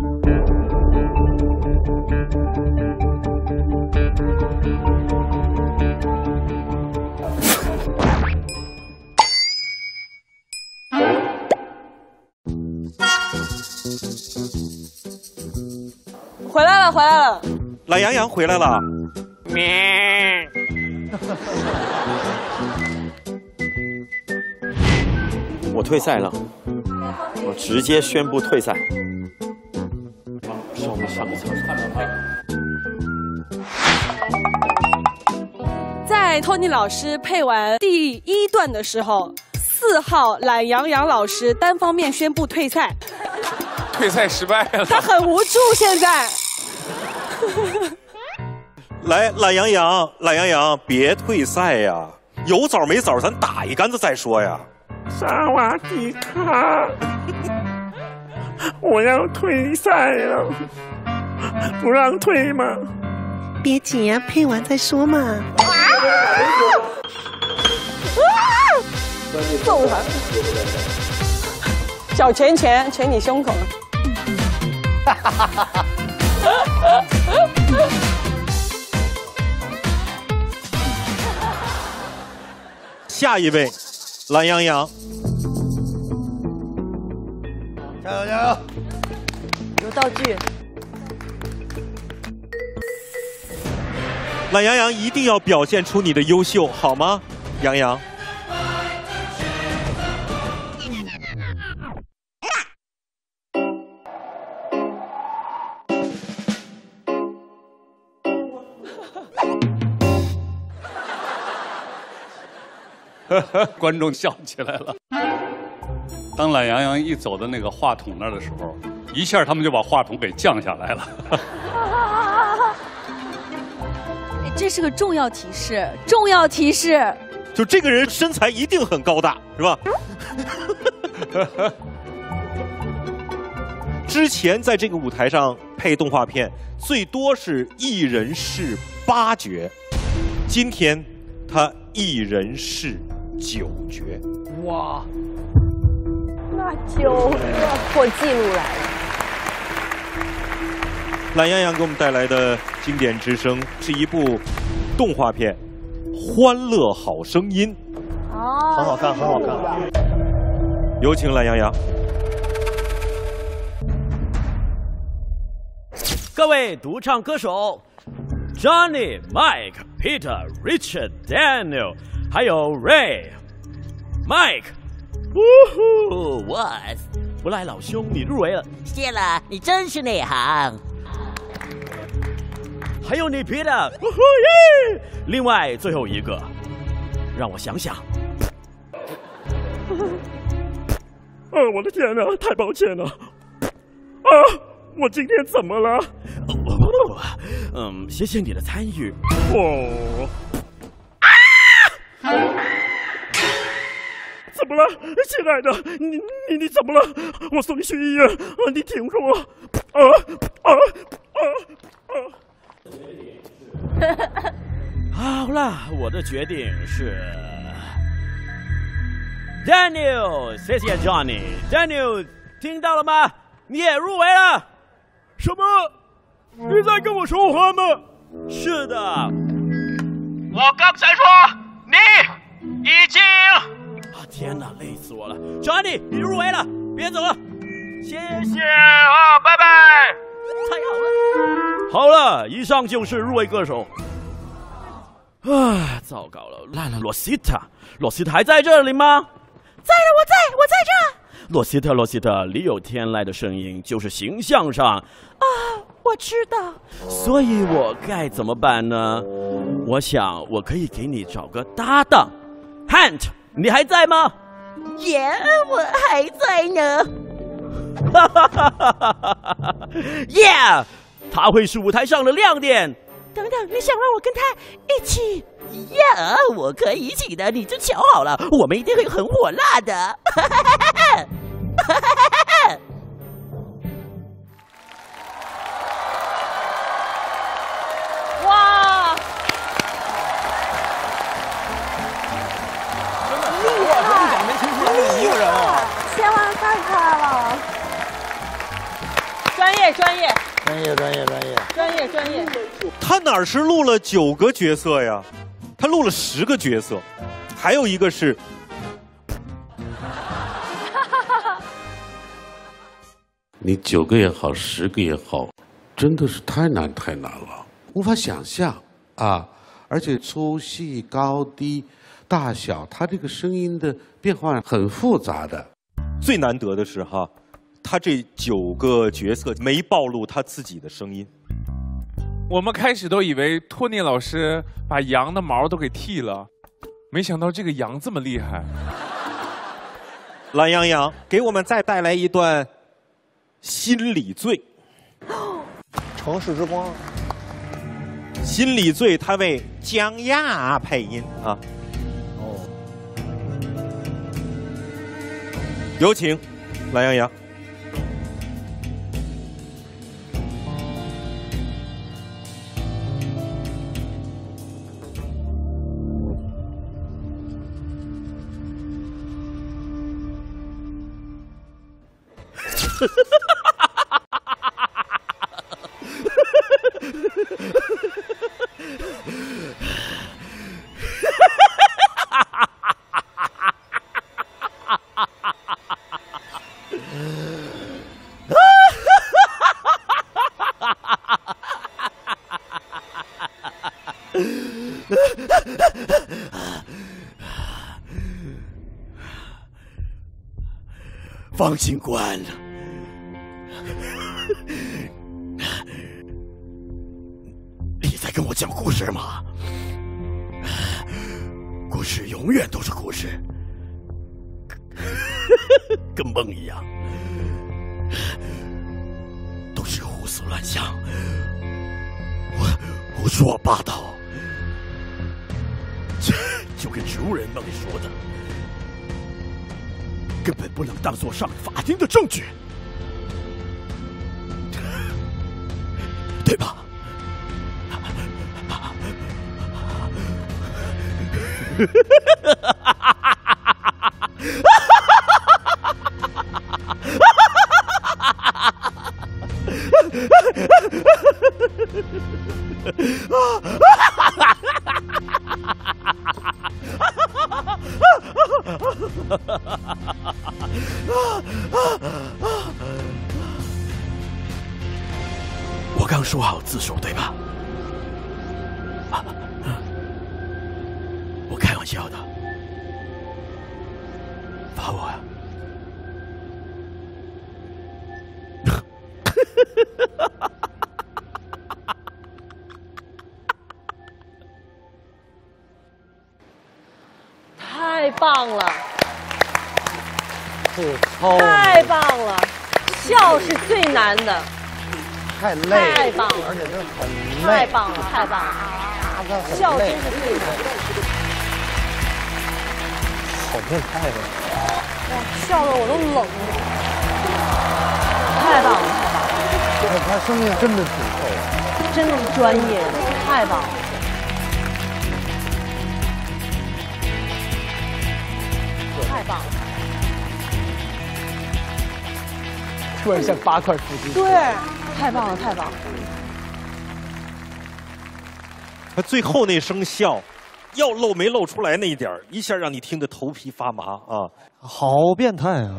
回来了，回来了。 懒羊羊回来了。 咩。 我退赛了，我直接宣布退赛。是我们上个厕所。 在托尼老师配完第一段的时候，四号懒羊羊老师单方面宣布退赛。 退赛失败了。 他很无助，现在。 来，懒羊羊，懒羊羊，别退赛呀！有枣没枣，咱打一杆子再说呀。 萨瓦迪卡，我要退赛了，不让退吗？别急呀、啊，配完再说嘛。 揍他！小拳拳捶你胸口。 下一位，懒羊羊， 加油加油！ 有道具。 懒羊羊一定要表现出你的优秀，好吗？羊羊。 观众笑起来了。当懒羊羊一走到那个话筒那儿的时候，一下他们就把话筒给降下来了。 这是个重要提示，重要提示。 就这个人身材一定很高大，是吧？之前在这个舞台上配动画片，最多是一人饰八角，今天他一人饰九角。 哇，那九个破纪录来了。 懒羊羊给我们带来的经典之声是一部动画片《欢乐好声音》， 哦， 很好看，很好看。 有请懒羊羊。 各位独唱歌手 ，Johnny、Mike、Peter、Richard、Daniel， 还有 Ray、Mike， 呜呼 ，What？ 不赖老兄，你入围了， 谢了，你真是内行。 还有你 Peter， 呜呼耶！另外最后一个，让我想想。 啊，我的天哪，太抱歉了。啊，我今天怎么了？ 嗯，谢谢你的参与。 哦。啊！怎么了，亲爱的？你你你怎么了？我送你去医院。啊，你挺住啊！啊啊啊啊！ 好了，我的决定是 Daniel， 谢谢 Johnny。Daniel， 听到了吗？你也入围了。什么？你在跟我说话吗？是的。 我刚才说你已经…… 啊天哪，累死我了 ！Johnny， 你入围了，别走了。谢谢啊，拜拜。 太好了。好了，以上就是入围歌手。啊，糟糕了，烂了！罗西塔，罗西塔还在这里吗？ 在了，我在，我在这。 罗西塔，罗西塔，里有天籁的声音，就是形象上， 啊，我知道。 所以我该怎么办呢？我想我可以给你找个搭档。Hunt， 你还在吗？ 耶，我还在呢。 哈哈哈哈哈哈 ！Yeah， 他会是舞台上的亮点。 等等，你想让我跟他一起？呀，我可以一起的，你就瞧好了，我们一定会很火辣的。哈哈哈哈哈哈！ 哇！ 厉害！我奖没听出来是一个人啊！ 千万太可爱了！ 专业，专业， 专业，专业，专业， 专业，专业。 他哪儿是录了九个角色呀？他录了十个角色，还有一个是。 你九个也好，十个也好，真的是太难太难了，无法想象啊！而且粗细、高低、大小，他这个声音的变化很复杂的。 最难得的是哈，他这九个角色没暴露他自己的声音。 我们开始都以为托尼老师把羊的毛都给剃了，没想到这个羊这么厉害。 懒羊羊给我们再带来一段《心理罪》。 城市之光。 心理罪，他为江亚配音啊。 哦。 有请懒羊羊。 方警官，你在跟我讲故事吗？故事永远都是故事，跟梦一样，都是胡思乱想，胡胡说八道，就跟植物人梦里说的。根本不能当作上法庭的证据，对吧？我刚说好字数，对吧？我开玩笑的，罚我呀！ 太棒了！ 超太棒了！笑是最难的。 太累， 太棒了， 而且这很累， 太棒了，太棒了，笑真是最难的， 好变态的， 哇，笑得我都冷了，太棒了，太棒了， 他声音真的挺透， 真的是专业的，太棒了，太棒了， 突然像八块腹肌， 对。太棒了，太棒了！ 他最后那声笑，要露没露出来那一点儿，一下让你听得头皮发麻啊！ 好变态啊！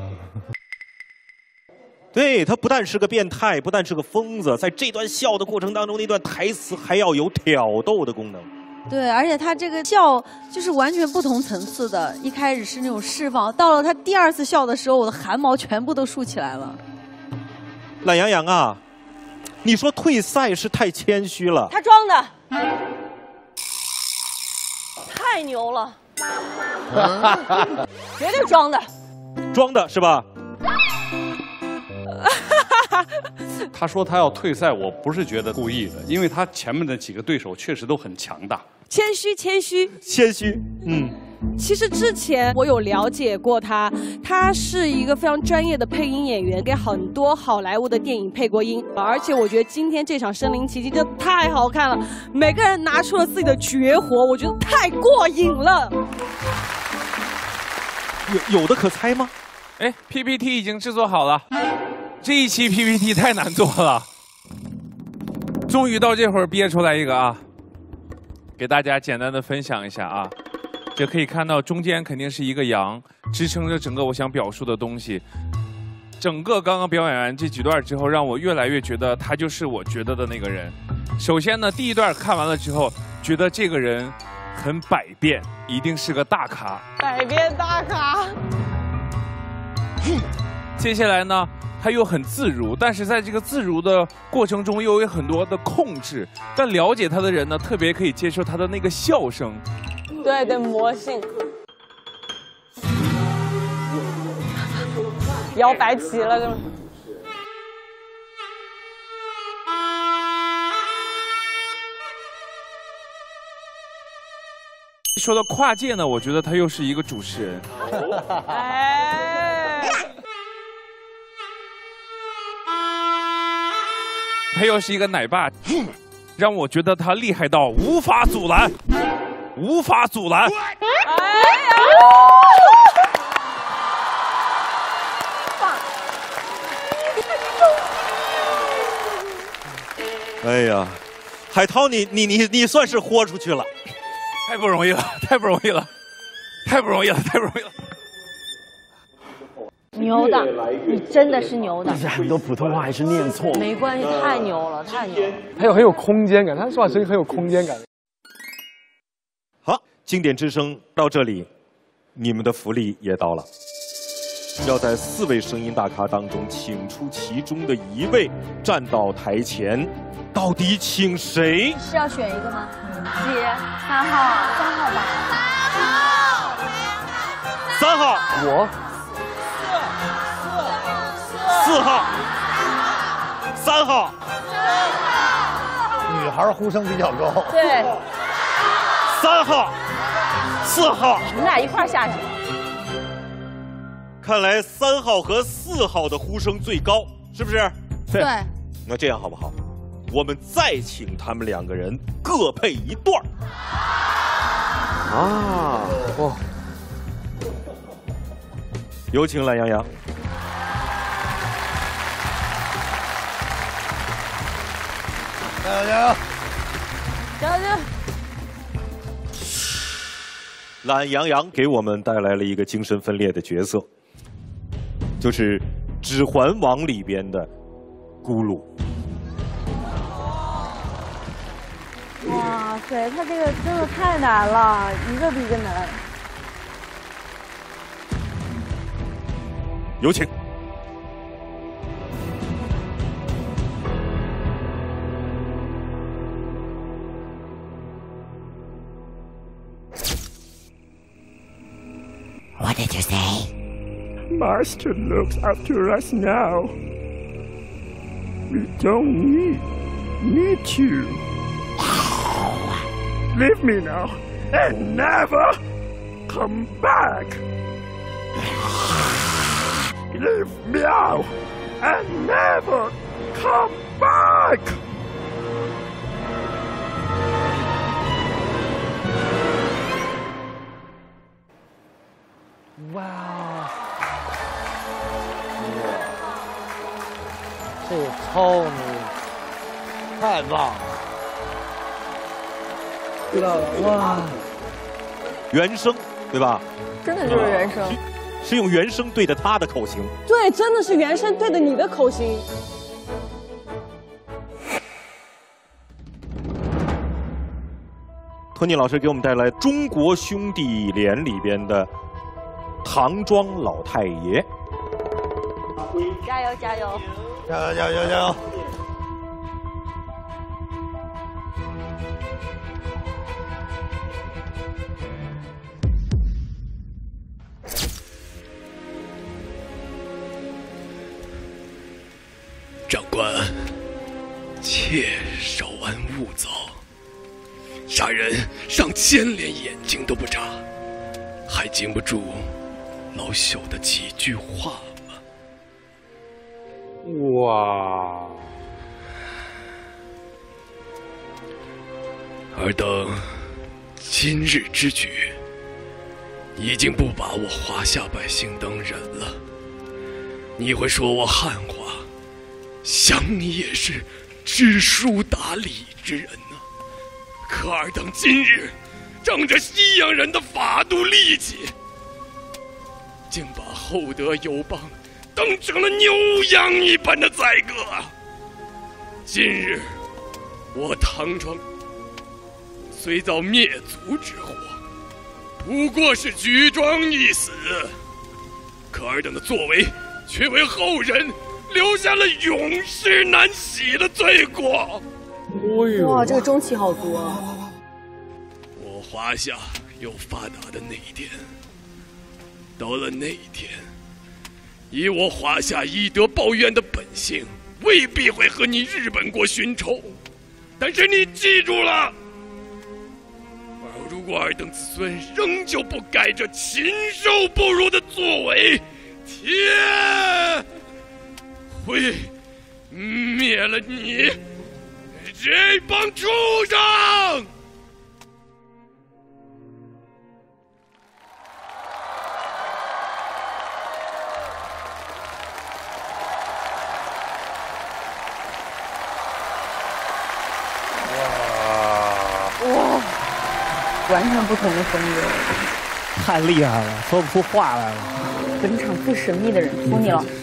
对，他不但是个变态，不但是个疯子，在这段笑的过程当中，那段台词还要有挑逗的功能。 对，而且他这个笑就是完全不同层次的，一开始是那种释放，到了他第二次笑的时候，我的汗毛全部都竖起来了。 懒羊羊啊！ 你说退赛是太谦虚了。 他装的，太牛了，绝对装的， 装的是吧？ 他说他要退赛，我不是觉得故意的，因为他前面的几个对手确实都很强大。 谦虚，谦虚， 谦虚，嗯。 其实之前我有了解过他，他是一个非常专业的配音演员，给很多好莱坞的电影配过音。而且我觉得今天这场身临其境真的太好看了，每个人拿出了自己的绝活，我觉得太过瘾了。 有有的可猜吗？ 哎 ，P P T 已经制作好了，这一期 P P T 太难做了，终于到这会儿憋出来一个啊，给大家简单的分享一下啊。也可以看到中间肯定是一个羊，支撑着整个我想表述的东西。整个刚刚表演完这几段之后，让我越来越觉得他就是我觉得的那个人。首先呢，第一段看完了之后，觉得这个人很百变，一定是个大咖。 百变大咖。 接下来呢，他又很自如，但是在这个自如的过程中又有很多的控制。但了解他的人呢，特别可以接受他的那个笑声。 对对，魔性，摇摆起了，就。 说到跨界呢，我觉得他又是一个主持人。 哎。 他又是一个奶爸，让我觉得他厉害到无法阻拦。无法阻拦！哎呀！ 哎呀，海涛你，你你你你算是豁出去了， 太不容易了，太不容易了，太不容易了，太不容易了。 牛的，你真的是牛的。 但是很多普通话还是念错。 没关系，太牛了，太牛了。 他有很有空间感，他说话声音很有空间感。 好。经典之声到这里，你们的福利也到了，要在四位声音大咖当中请出其中的一位站到台前，到底请谁？ 是要选一个吗？姐，三号，三号吧。 三号， 我。 四号，三号。 女孩呼声比较高。 对。 三号。四号， 你们俩一块儿下去。 看来三号和四号的呼声最高，是不是？ 对。 那这样好不好？我们再请他们两个人各配一段。 啊，哦。 有请懒羊羊。 加油加油！ 加油加油！ 懒羊羊给我们带来了一个精神分裂的角色，就是《指环王》里边的咕噜。 哇塞，他这个真的太难了，一个比一个难。 有请。 What did you say? Master looks after us now. We don't need, need you. Leave me now and never come back. Leave me out and never come back. Wow. 这个超牛，太棒了！知道了，哇！ 原声，对吧？ 真的就是原声， 是用原声对着他的口型。 对，真的是原声对着你的口型。 托尼老师给我们带来《中国兄弟连》里边的唐庄老太爷。 加油加油！ 加油加油加油！ 长官，切稍安勿躁。杀人上千连眼睛都不眨，还经不住老朽的几句话吗？ 哇！ 尔等今日之举，已经不把我华夏百姓当人了。你会说我汉话，想你也是知书达理之人呢。可尔等今日仗着西洋人的法度力气，竟把厚德友邦当成了牛羊一般的宰割。今日我唐庄虽遭灭族之祸，不过是举庄一死，可尔等的作为却为后人留下了永世难洗的罪过。 哇，这个中气好足啊！ 我华夏有发达的那一天，到了那一天，以我华夏以德报怨的本性，未必会和你日本国寻仇。但是你记住了，如果尔等子孙仍旧不改这禽兽不如的作为，天会灭了你这帮畜生！ 哇，完全不同的风格， 太厉害了，说不出话来了。 本场最神秘的人，托尼老师。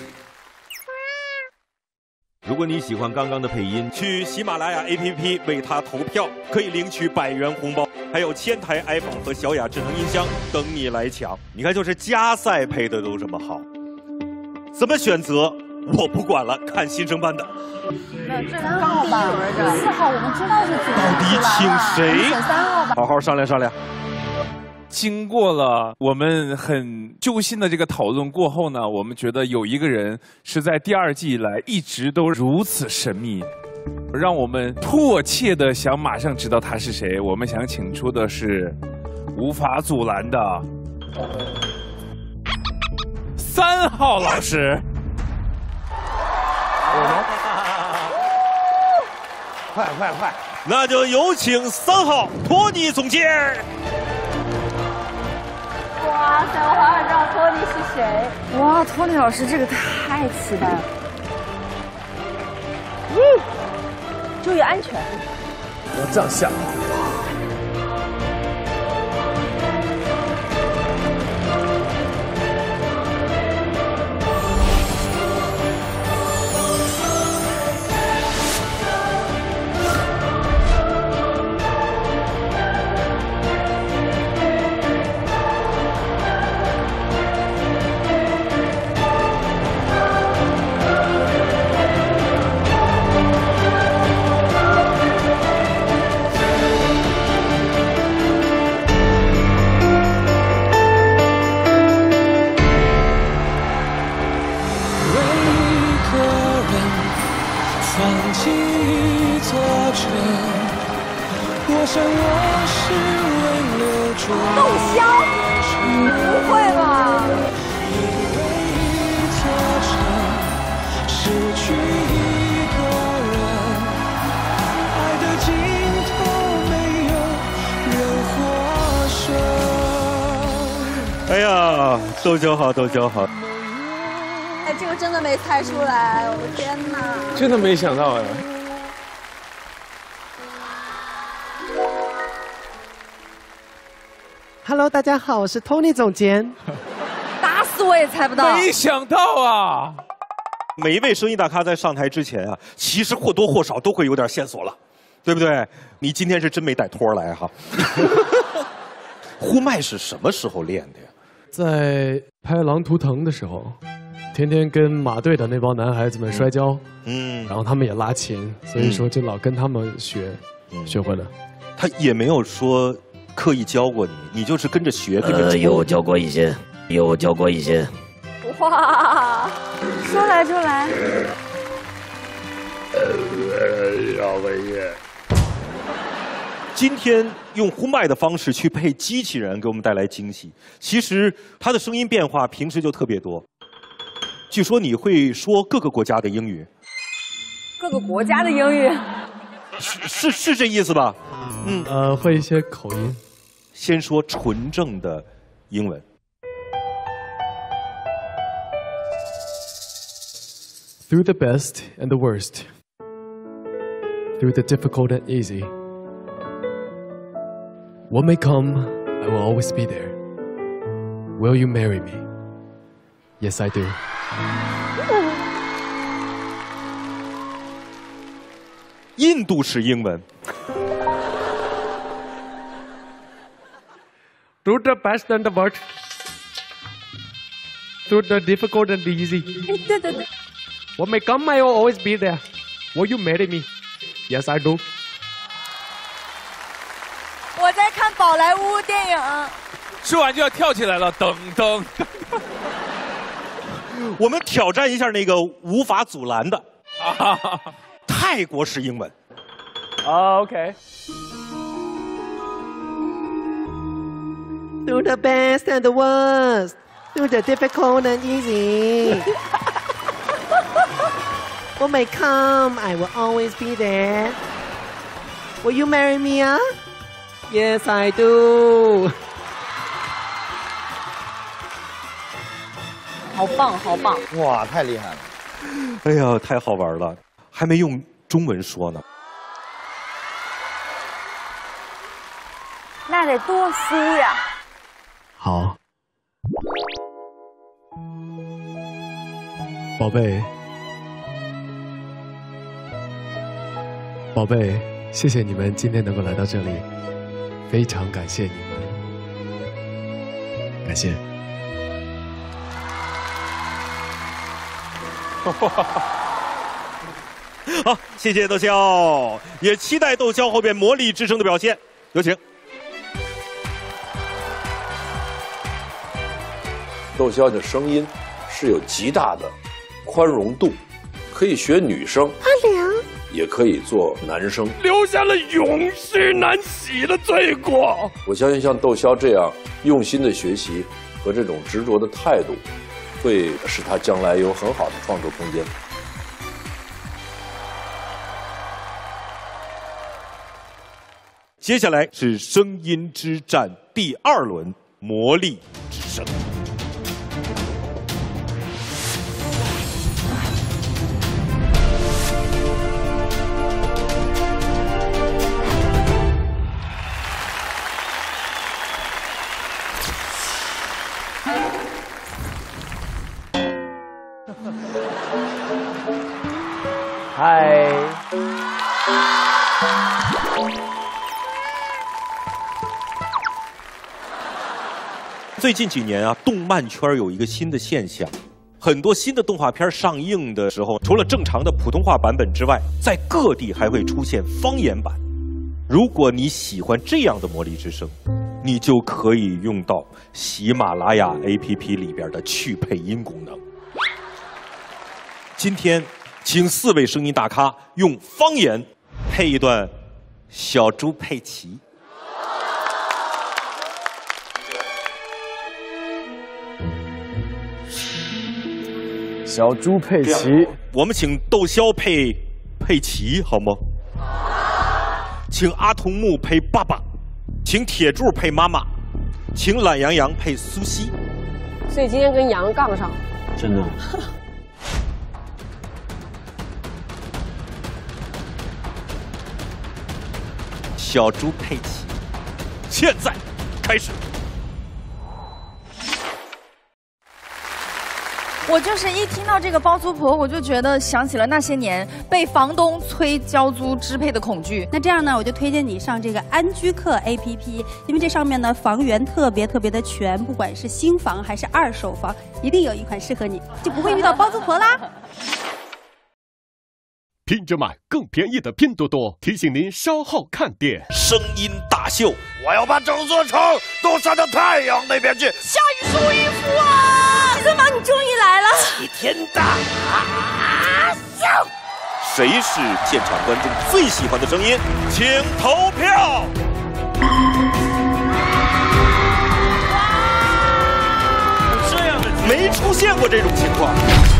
如果你喜欢刚刚的配音，去喜马拉雅 A P P 为他投票，可以领取百元红包，还有千台 iPhone 和小雅智能音箱等你来抢。你看，就是加赛配的都这么好，怎么选择我不管了，看新生班的。 那这三号吧，四号我们知道是几个， 到底请谁？ 选三号吧。 好好商量商量。 经过了我们很揪心的这个讨论过后呢，我们觉得有一个人是在第二季以来一直都如此神秘，让我们迫切的想马上知道他是谁。我们想请出的是无法阻拦的三号老师。 快快快！ 那就有请三号托尼总监。 哇塞，我好想知道托尼是谁。 哇，托尼老师这个太期待了。 嗯，注意安全。 我这样想。 窦骁，你不会吧？ 哎呀，窦骁好，窦骁好。 哎，这个真的没猜出来，我的天哪！ 真的没想到哎。 Hello， 大家好，我是 Tony 总监。 打死我也猜不到。 没想到啊！ 每一位声音大咖在上台之前啊，其实或多或少都会有点线索了，对不对？你今天是真没带托来哈。呼麦是什么时候练的呀？ 在拍《狼图腾》的时候，天天跟马队的那帮男孩子们摔跤，嗯，然后他们也拉琴，所以说就老跟他们学，嗯、学会了。 他也没有说刻意教过你，你就是跟着学，跟着呃，有教过一些，有教过一些。 哇，说来就来。 姚伟业。 今天用呼麦的方式去配机器人，给我们带来惊喜。其实他的声音变化平时就特别多。据说你会说各个国家的英语， 各个国家的英语， 是是是这意思吧？ 嗯，呃，会一些口音。 先说纯正的英文。 Through the best and the worst, through the difficult and easy, what may come, I will always be there. Will you marry me? Yes, I do. 印度式英文。 Through the best and the worst, through the difficult and the easy. 对对对。 What may come, I will always be there. Will you marry me? Yes, I do. 我在看宝莱坞电影。 说完就要跳起来了，噔噔。 我们挑战一下那个无法阻拦的泰国式英文。 啊 ，OK。Through the best and the worst, through the difficult and easy. What may come, I will always be there. Will you marry me 啊 ？Yes, I do. 好棒，好棒！ 哇，太厉害了！ 哎呀，太好玩了，还没用中文说呢。 那得多酥呀！ 好，宝贝。宝贝，谢谢你们今天能够来到这里，非常感谢你们，感谢。 好，谢谢窦骁，也期待窦骁后边魔力之声的表现，有请。 窦骁的声音是有极大的宽容度，可以学女生。阿良。也可以做男生， 留下了永世难洗的罪过。 我相信像窦骁这样用心的学习和这种执着的态度，会使他将来有很好的创作空间。 接下来是声音之战第二轮魔力之声。 嗨， 最近几年啊，动漫圈有一个新的现象，很多新的动画片上映的时候，除了正常的普通话版本之外，在各地还会出现方言版。如果你喜欢这样的魔力之声，你就可以用到喜马拉雅 A P P 里边的去配音功能。今天，请四位声音大咖用方言配一段小猪佩奇。 小猪佩奇， 我们请窦骁配佩奇好吗？请阿童木配爸爸，请铁柱配妈妈，请懒羊羊配苏西。 所以今天跟羊杠上， 真的。 小猪佩奇，现在开始。 我就是一听到这个包租婆，我就觉得想起了那些年被房东催交租支配的恐惧。 那这样呢，我就推荐你上这个安居客 A P P， 因为这上面呢房源特别特别的全，不管是新房还是二手房，一定有一款适合你，就不会遇到包租婆啦。 拼着买更便宜的拼多多提醒您稍后看店。 声音大秀， 我要把整座城都晒到太阳那边去。 下雨收衣服啊！森马，你终于来了！ 齐天大笑， 谁是现场观众最喜欢的声音？请投票。这样的没出现过这种情况。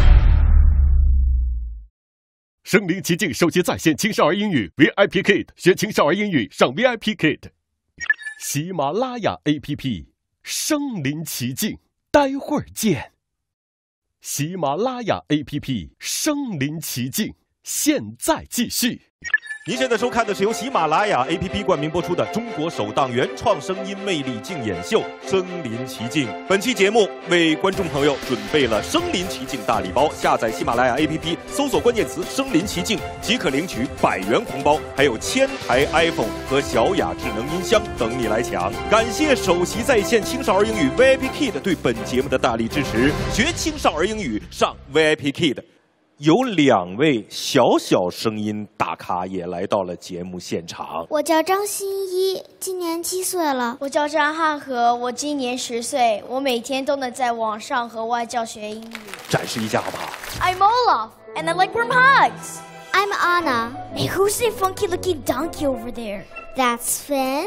身临其境首席在线青少儿英语 V I P Kid， 学青少儿英语上 V I P Kid。喜马拉雅 A P P， 身临其境，待会儿见。喜马拉雅 A P P， 身临其境，现在继续。 您现在收看的是由喜马拉雅 A P P 冠名播出的中国首档原创声音魅力竞演秀《身临其境》。本期节目为观众朋友准备了身临其境大礼包，下载喜马拉雅 A P P， 搜索关键词“身临其境”即可领取百元红包，还有千台 iPhone 和小雅智能音箱等你来抢。感谢首席在线青少儿英语 V I P Kid 对本节目的大力支持，学青少儿英语上 V I P Kid。有两位小小声音大咖也来到了节目现场。 我叫张新一，今年七岁了。我叫张汉和，我今年十岁。我每天都能在网上和外教学英语。 展示一下好不好 I'm Olaf, and I like warm hugs. I'm Anna. Hey, who's that funky-looking donkey over there? That's Finn.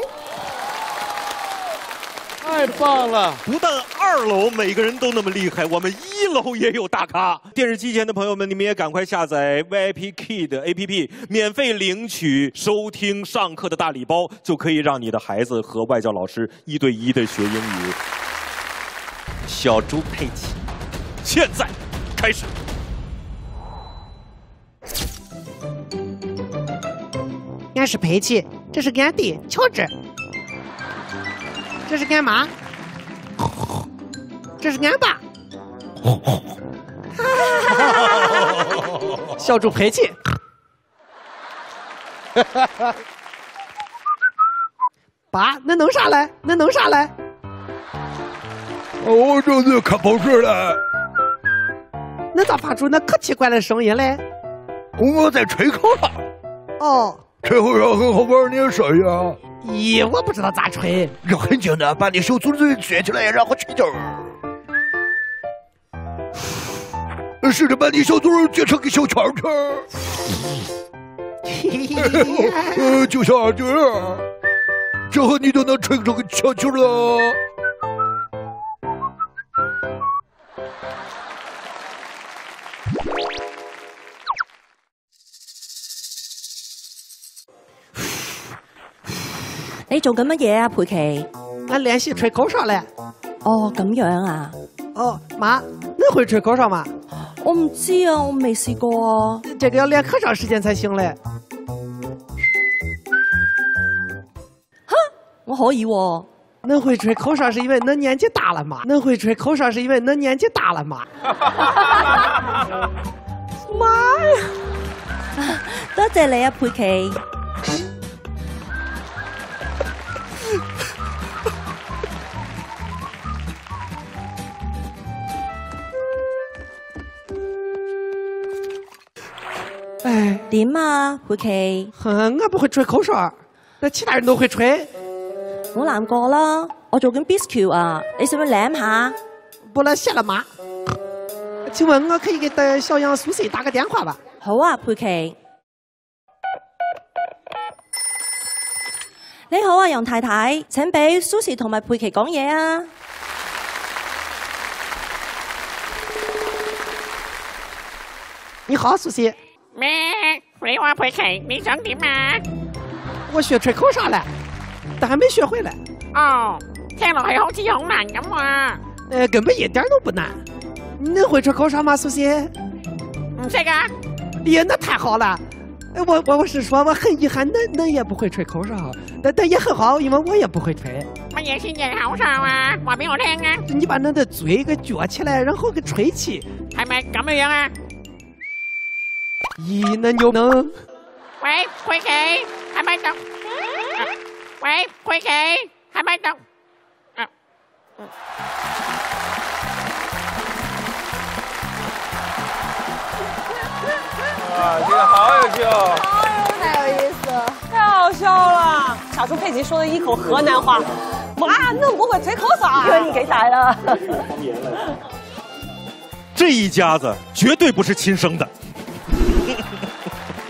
太棒了！不但二楼每个人都那么厉害，我们一楼也有大咖。电视机前的朋友们，你们也赶快下载 V I P Kid A P P， 免费领取收听上课的大礼包，就可以让你的孩子和外教老师一对一的学英语。小猪佩奇，现在开始。 俺是佩奇，这是俺弟乔治。这是俺妈，这是俺爸，小猪佩奇，爸，恁弄啥嘞？恁弄啥嘞？ 我正在看报纸嘞。 恁咋发出那可奇怪的声音嘞？ 我在吹口哨。 哦， 吹口哨很好玩，你也试一下。 咦，我不知道咋吹。 这很简单，把你手嘴嘴撅起来，然后吹劲儿。试着把你小嘴撅成个小圈圈。呃，就像这样，这样你就能吹成个球球了。 你做緊乜嘢啊，佩奇？ 俺練習吹口哨咧。 哦，咁樣啊？ 哦，媽，你會吹口哨嗎？ 我唔知啊，我未試過啊。 這個要練可長時間才行咧。 哈，我可以喎。 恁會吹口哨是因為恁年紀大了嘛？恁會吹口哨是因為恁年紀大了嘛？ 媽呀！多謝你啊，佩奇。 哎， 點啊，佩奇？ 哼，我不會吹口哨，但其他人都會吹。 好難過啦，我做緊 biscuit 啊，你使唔使舐下？ 不了，謝了媽。請問我可以給小楊蘇西打個電話吧？ 好啊，佩奇。你好啊，楊太太，請俾蘇西同埋佩奇講嘢啊。 你好，蘇西。 咩？你話佩奇，你想點啊？ 我學吹口哨了，但還沒學會嘞。 哦，聽落去好似好難咁啊。 呃，根本一點都不難。你會吹口哨嗎，蘇西？ 唔識啊。 呀，那太好了。我我我是說，我很遺憾，恁恁也不會吹口哨，但但也很好，因為我也不會吹。 乜嘢先係口哨啊？話俾我聽啊！ 你把恁的嘴給撅起來，然後給吹氣。 係咪咁樣樣啊？ 咦，那就能？ 喂，佩奇，係咪度？喂，佩奇，係咪度？ 啊，这个好有趣哦！ 哎呦，太有意思了， 太好笑了！小猪佩奇说的一口河南话，妈，恁不会吹口哨啊？ 年紀大了。 这一家子绝对不是亲生的。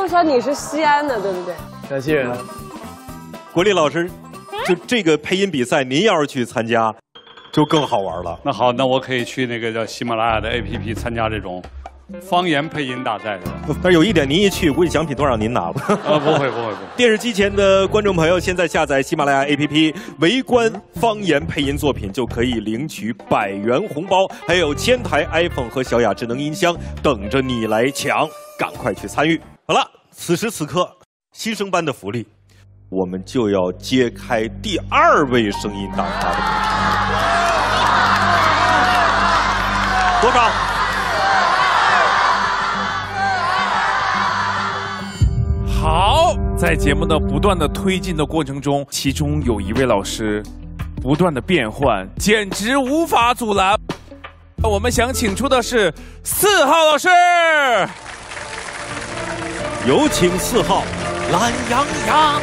豆销你是西安的对不对？ 陕西人。 国立老师，就这个配音比赛，您要是去参加，就更好玩了。 那好，那我可以去那个叫喜马拉雅的 A P P 参加这种方言配音大赛，是吧？ 但是有一点，您一去，估计奖品都让您拿了。 呃，不会，不会，不会。 电视机前的观众朋友，现在下载喜马拉雅 A P P， 围观方言配音作品，就可以领取百元红包，还有千台 iPhone 和小雅智能音箱等着你来抢，赶快去参与。好了，此时此刻，新生班的福利，我们就要揭开第二位声音大咖的多少？ 好，在节目的不断的推进的过程中，其中有一位老师不断的变换，简直无法阻拦。我们想请出的是四号老师， 有请四号懒羊羊。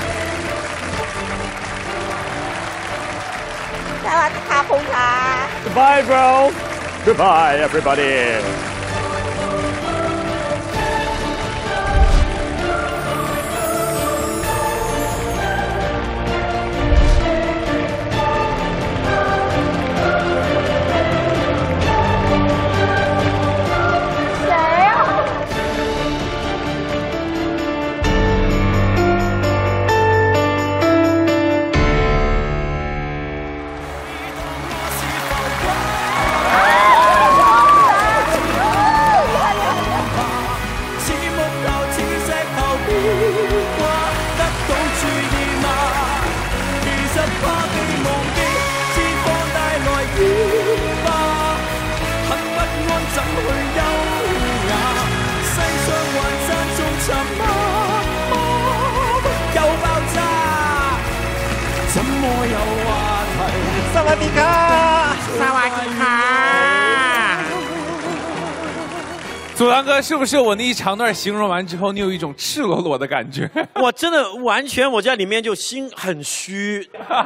萨瓦迪卡，红茶。 Goodbye, bro. Goodbye, everybody. 萨瓦迪卡，萨瓦迪卡。 祖蓝哥，是不是我那一长段形容完之后，你有一种赤裸裸的感觉？ 我真的完全，我在里面就心很虚。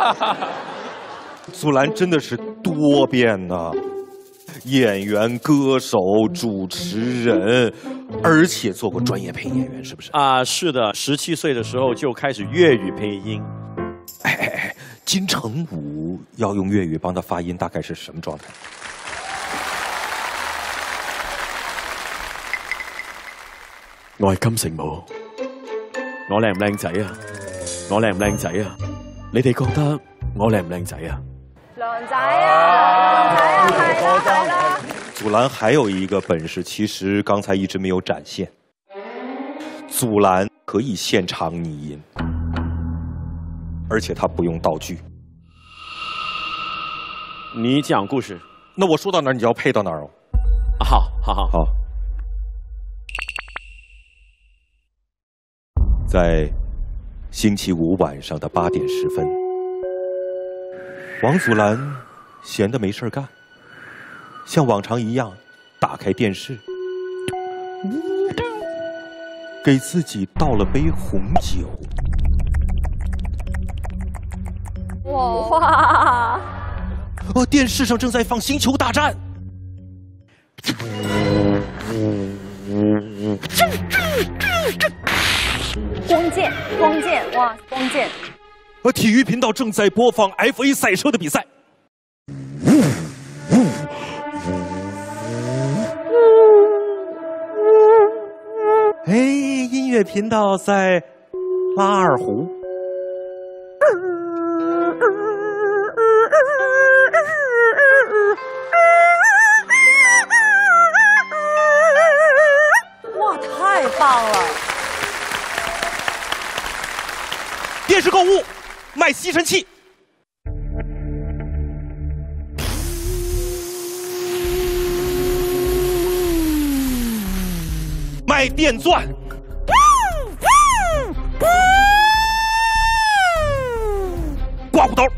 祖蓝真的是多变呐，演员、歌手、主持人，而且做过专业配音演员，是不是？ 啊、呃，是的，十七岁的时候就开始粤语配音。 哎哎哎，金城武要用粤语帮他发音，大概是什么状态？ 我係金城武，我靚唔靚仔啊？我靚唔靚仔啊？你哋覺得我靚唔靚仔啊？ 靚仔啊，靚仔啊，係啦係啦。 祖藍還有一個本事，其實剛才一直沒有展現。祖藍可以現場擬音，而且他不用道具。 你講故事， 那我說到哪兒，你就要配到哪兒哦。 好，好，好， 好。在星期五晚上的八點十分，王祖藍閒得沒事幹，像往常一樣打開電視，給自己倒了杯紅酒。 哇！ 哦，電視上正在放《星球大戰》。 光劍，光劍，哇，光剑！ 呃，体育頻道正在播放 F 一 賽車的比賽。哎，音樂頻道在拉二胡。 哇，太棒了！ 电视购物，卖吸尘器，卖电钻，刮胡刀。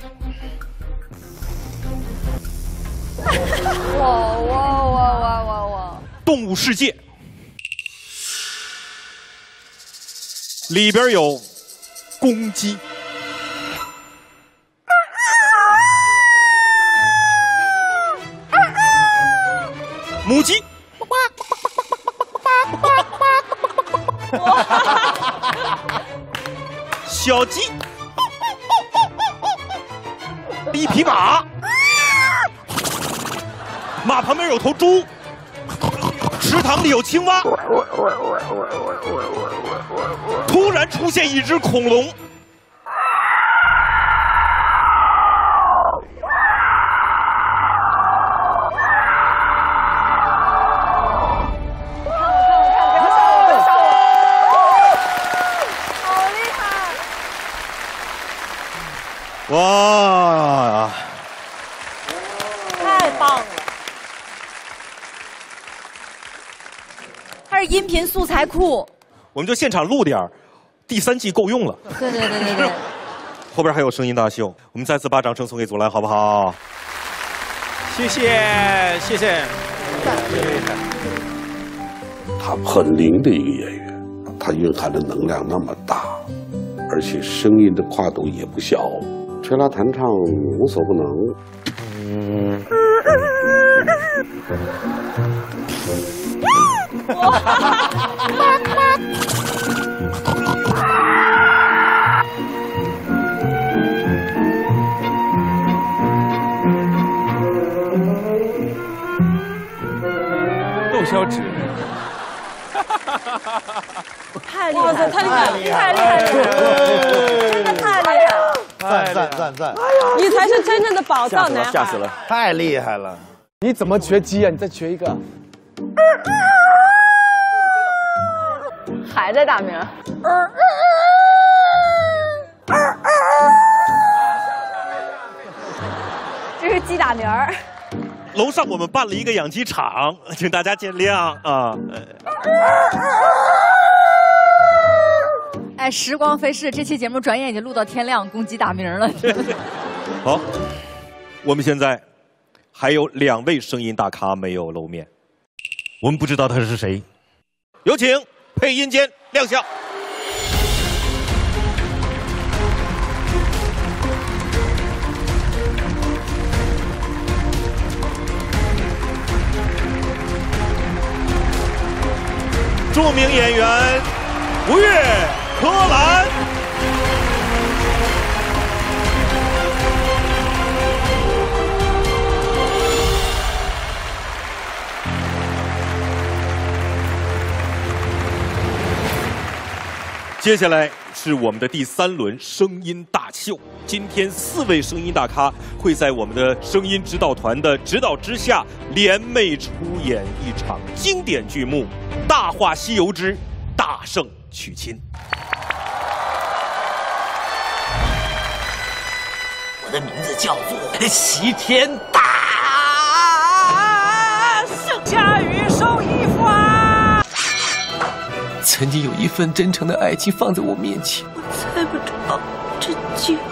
哇哇哇哇哇哇！ 动物世界里边有公鸡。母鸡， 小鸡，一匹马，马旁边有头猪，池塘里有青蛙，突然出现一只恐龙。哇！ 太棒了！它是音频素材库， 我们就现场录点儿，第三季够用了。 对对对对对。 后边还有声音大秀，我们再次把掌声送给祖蓝，好不好？ 谢谢谢谢。 他很灵的一个演员，他蕴含的能量那么大，而且声音的跨度也不小。吹拉弹唱无所不能。嗯。 窦骁指。 太厉害了！ 太厉害了！ 太厉害了！真的太厉害了！ 赞赞赞赞！ 你才是真正的宝藏男孩， 吓死了！ 太厉害了！ 你怎么学鸡啊？你再学一个。 还在打鸣。这是鸡打鸣儿。 楼上我们办了一个养鸡场，请大家见谅啊。 哎，时光飞逝，这期节目转眼已经录到天亮，公鸡打鸣了。 好，我们现在还有两位声音大咖没有露面，我们不知道他是谁，有请配音间亮相。著名演员吴越、柯蓝。接下来是我们的第三轮声音大秀。今天四位声音大咖会在我们的声音指导团的指导之下，联袂出演一场经典剧目《大话西游之大圣娶亲》。 我的名字叫做齐天大圣，下雨收衣服啊！曾经有一份真诚的爱情放在我面前，我猜不到这结局。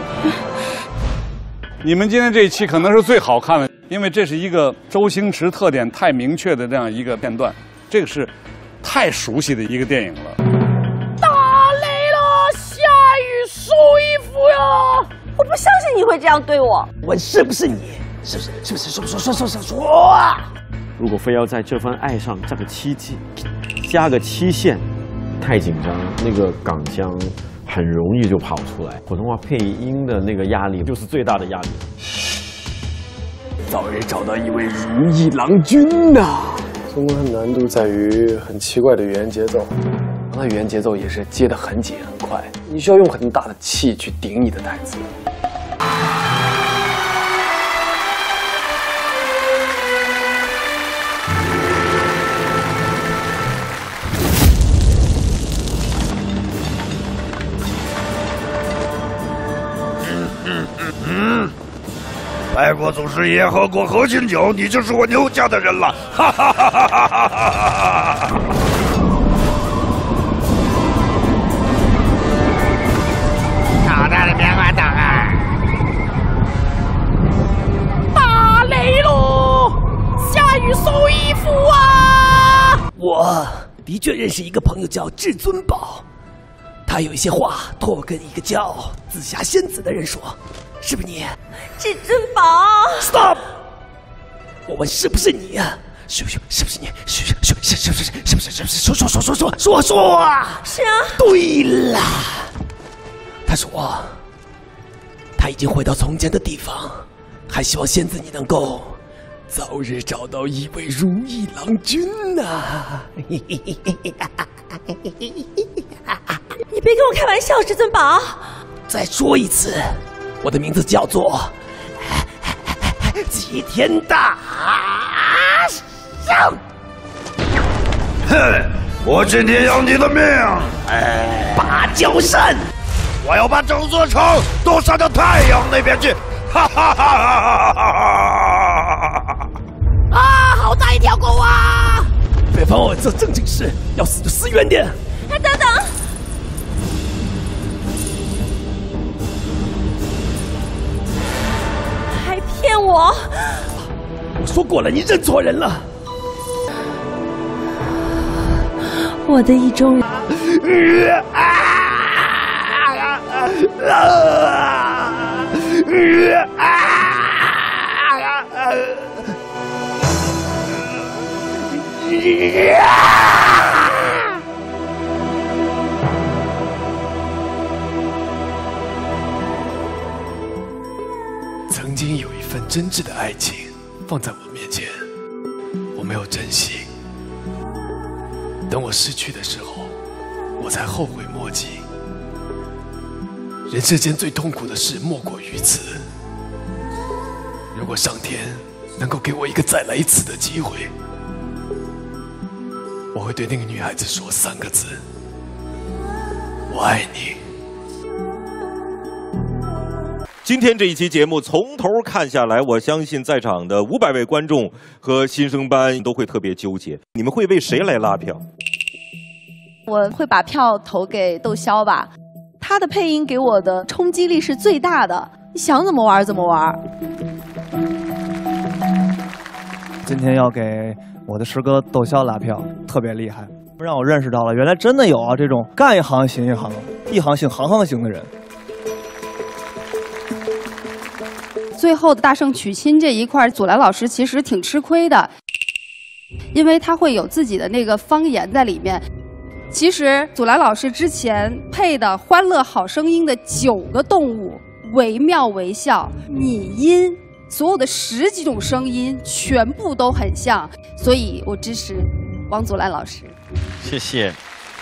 你们今天这一期可能是最好看的，因为这是一个周星驰特点太明确的这样一个片段，这个是太熟悉的一个电影了。 打雷了，下雨收衣服呀！我不相信你会这样对我。 我是不是你？是不是？是不是？说说说说说说啊！ 如果非要在这番爱上加个七季，加个期限，太紧张，那个港腔很容易就跑出来。普通话配音的那个压力就是最大的压力。 早日找到一位如意郎君呐、啊！ 中文的难度在于很奇怪的语言节奏，那语言节奏也是接得很紧很快，你需要用很大的气去顶你的台词。 嗯，拜过祖师爷，喝过和亲酒，你就是我牛家的人了！哈哈哈哈哈哈哈！ 好大的棉花糖啊！ 打雷喽！下雨收衣服啊！ 我的确认识一个朋友叫至尊宝，他有一些话托我跟一个叫紫霞仙子的人说。是不是你？ 至尊宝 ！Stop！ 我问是不是你呀？ 是不是是不是你？是是是是是是是不是是不是？说说说说说说说啊！ 是啊。 对了，他说他已经回到从前的地方，还希望仙子你能够早日找到一位如意郎君呐、啊！ 你别跟我开玩笑，至尊宝。 再说一次，我的名字叫做齐天大圣。 哼！我今天要你的命！ 哎，芭蕉扇， 我要把整座城都扇到太阳那边去！哈哈哈哈哈哈！ 啊，好大一条狗啊！别烦我做正经事，要死就死远点。 哎，等等！还骗我！ 我说过了，你认错人了。 我的意中人。 啊啊曾经有一份真挚的爱情放在我面前，我没有珍惜。等我失去的时候，我才后悔莫及。人世间最痛苦的事莫过于此。如果上天能够给我一个再来一次的机会，我会对那个女孩子说三个字：我爱你。 今天这一期节目从头看下来，我相信在场的五百位观众和新生班都会特别纠结。你们会为谁来拉票？ 我会把票投给窦骁吧，他的配音给我的冲击力是最大的，你想怎么玩怎么玩。 今天要给我的师哥窦骁拉票，特别厉害，让我认识到了原来真的有啊这种干一行行一行，一行行行行行的人。 最后的大圣娶亲这一块，祖蓝老师其实挺吃亏的，因为他会有自己的那个方言在里面。其实祖蓝老师之前配的《欢乐好声音》的九个动物，惟妙惟肖，拟音，所有的十几种声音全部都很像，所以我支持王祖蓝老师。 谢谢。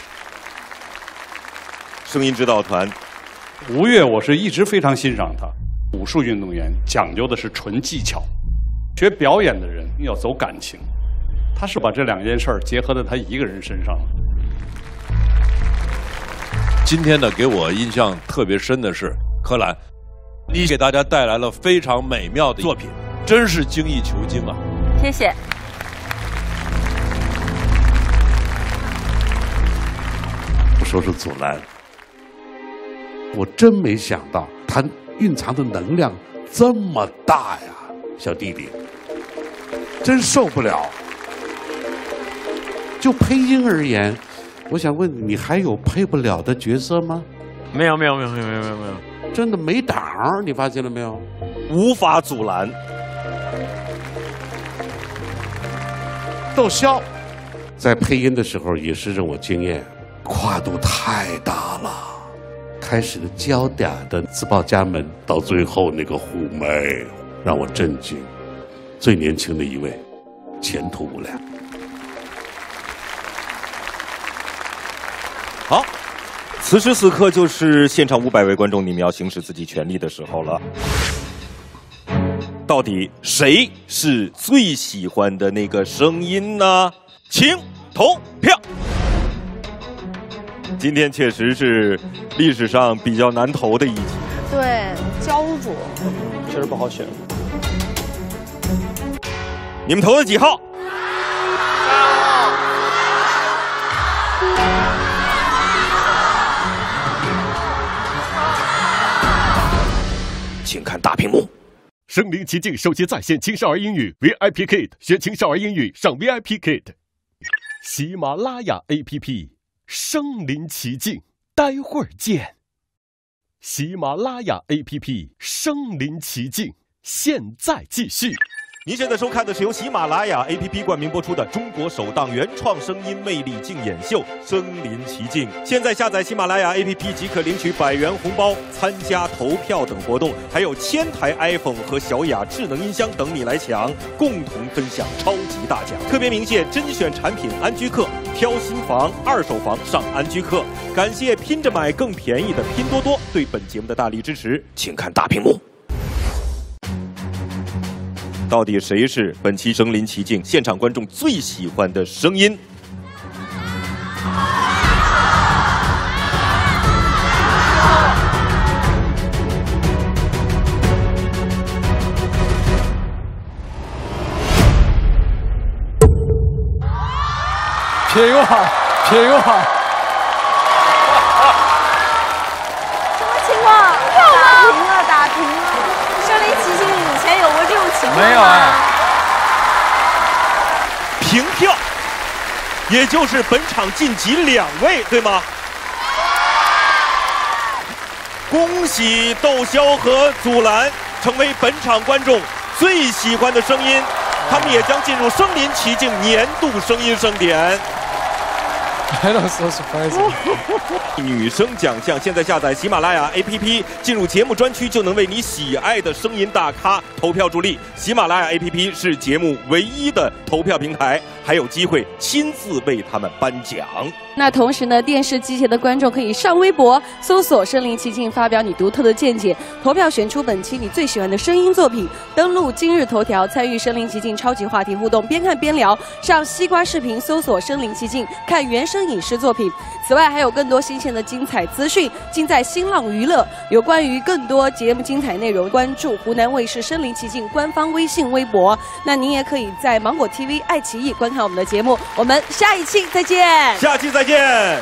声音指导团， 吴越我是一直非常欣赏他。武术运动员讲究的是纯技巧，学表演的人要走感情，他是把这两件事儿结合在他一个人身上了。 今天呢，给我印象特别深的是柯蓝，你给大家带来了非常美妙的作品，真是精益求精啊！ 谢谢。 我说说祖蓝，我真没想到他蕴藏的能量这么大呀，小弟弟，真受不了。就配音而言，我想问你，还有配不了的角色吗？ 没有，没有，没有，没有，没有，没有，没有， 真的没档儿，你发现了没有？ 无法阻拦。 窦骁在配音的时候也是让我惊艳，跨度太大了。开始的娇嗲的自报家门，到最后那个妩媚，让我震惊。最年轻的一位，前途无量。 好，此时此刻就是现场五百位观众，你们要行使自己权利的时候了。到底谁是最喜欢的那个声音呢？请投票。今天确实是历史上比较难投的一题。 对，焦灼， 确实不好选。 你们投的几号？请看大屏幕。 身临其境手机在线青少儿英语 V I P Kit， 学青少儿英语上 V I P Kit。喜马拉雅 A P P， 身临其境，待会儿见。喜马拉雅 A P P， 身临其境，现在继续。 您现在收看的是由喜马拉雅 A P P 冠名播出的中国首档原创声音魅力竞演秀《身临其境》。现在下载喜马拉雅 A P P 即可领取百元红包、参加投票等活动，还有千台 iPhone 和小雅智能音箱等你来抢，共同分享超级大奖。特别鸣谢甄选产品安居客，挑新房、二手房上安居客。感谢拼着买更便宜的拼多多对本节目的大力支持，请看大屏幕。到底谁是本期身临其境现场观众最喜欢的声音？ 平啊，平啊！ 什么情况？打平了，打平了。身临其境以前有过这种情况吗？ 没有啊。平票，也就是本场晋级两位，对吗？恭喜窦骁和祖蓝成为本场观众最喜欢的声音，他们也将进入身临其境年度声音盛典。 I don't so surprising. 女生奖项现在下载喜马拉雅 A P P， 进入节目专区就能为你喜爱的声音大咖投票助力。喜马拉雅 A P P 是节目唯一的投票平台，还有机会亲自为他们颁奖。 那同时呢，电视机前的观众可以上微博搜索“身临其境”，发表你独特的见解，投票选出本期你最喜欢的声音作品。登录今日头条，参与“身临其境”超级话题互动，边看边聊。上西瓜视频搜索“身临其境”，看原声影视作品。此外，还有更多新鲜的精彩资讯，尽在新浪娱乐。有关于更多节目精彩内容，关注湖南卫视“身临其境”官方微信、微博。那您也可以在芒果 T V、爱奇艺观看我们的节目。我们下一期再见， 下期再见。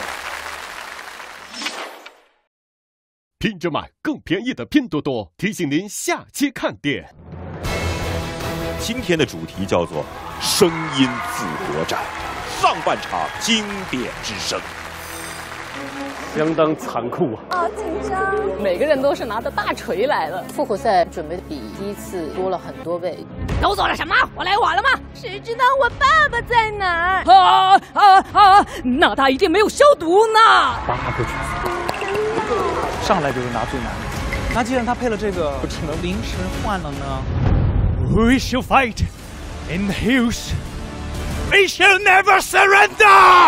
拼着买更便宜的拼多多提醒您下期看点。 今天的主题叫做声音复活战，上半场经典之声。 相当残酷啊！ 好紧张， 每个人都是拿着大锤来的。复活赛准备的比第一次多了很多倍。 都做了什么？我来晚了吗？谁知道我爸爸在哪儿？ 啊啊啊！那他一定没有消毒呢。 八个角色，上来就是拿最难的。那既然他配了这个，我只能临时换了呢。 We shall fight in the hills. We shall never surrender.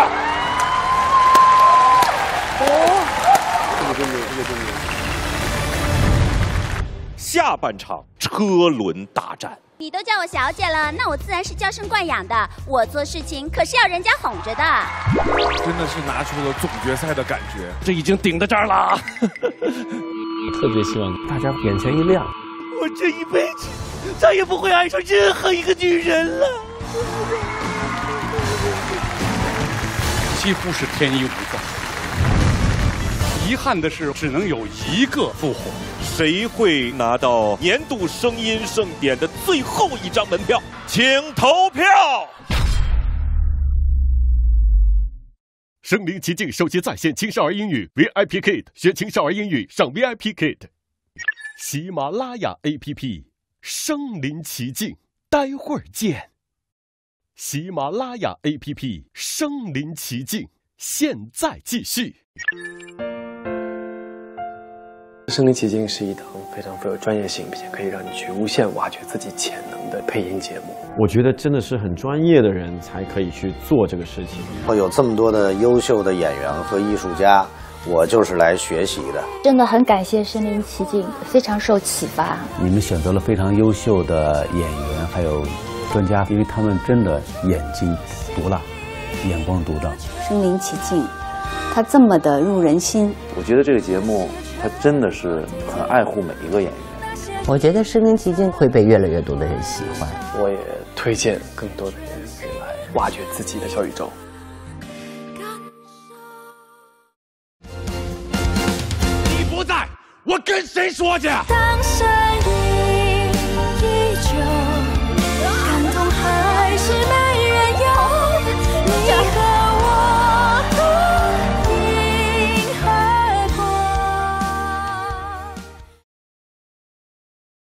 哦，这个真的，这个真的。下半场车轮大战。 你都叫我小姐了，那我自然是娇生惯养的。我做事情可是要人家哄着的。 真的是拿出了总决赛的感觉， 这已经顶在这儿了。 特别希望大家眼前一亮。 我这一辈子再也不会爱上任何一个女人了。 几乎是天衣无缝。遗憾的是，只能有一个复活。 谁会拿到年度声音盛典的最后一张门票？请投票！ 身临其境手机在线青少儿英语 V I P Kit， 学青少儿英语上 V I P Kit。喜马拉雅 A P P， 身临其境，待会儿见。喜马拉雅 A P P， 身临其境，现在继续。 身临其境是一档非常富有专业性，并且可以让你去无限挖掘自己潜能的配音节目。 我觉得真的是很专业的人才可以去做这个事情。 会有这么多的优秀的演员和艺术家，我就是来学习的。 真的很感谢身临其境，非常受启发。 你们选择了非常优秀的演员，还有专家，因为他们真的眼睛毒辣，眼光独到。 身临其境，他这么的入人心。 我觉得这个节目，他真的是很爱护每一个演员。 我觉得身临其境会被越来越多的人喜欢。 我也推荐更多的人可以来挖掘自己的小宇宙。 你不在，我跟谁说去？ 当谁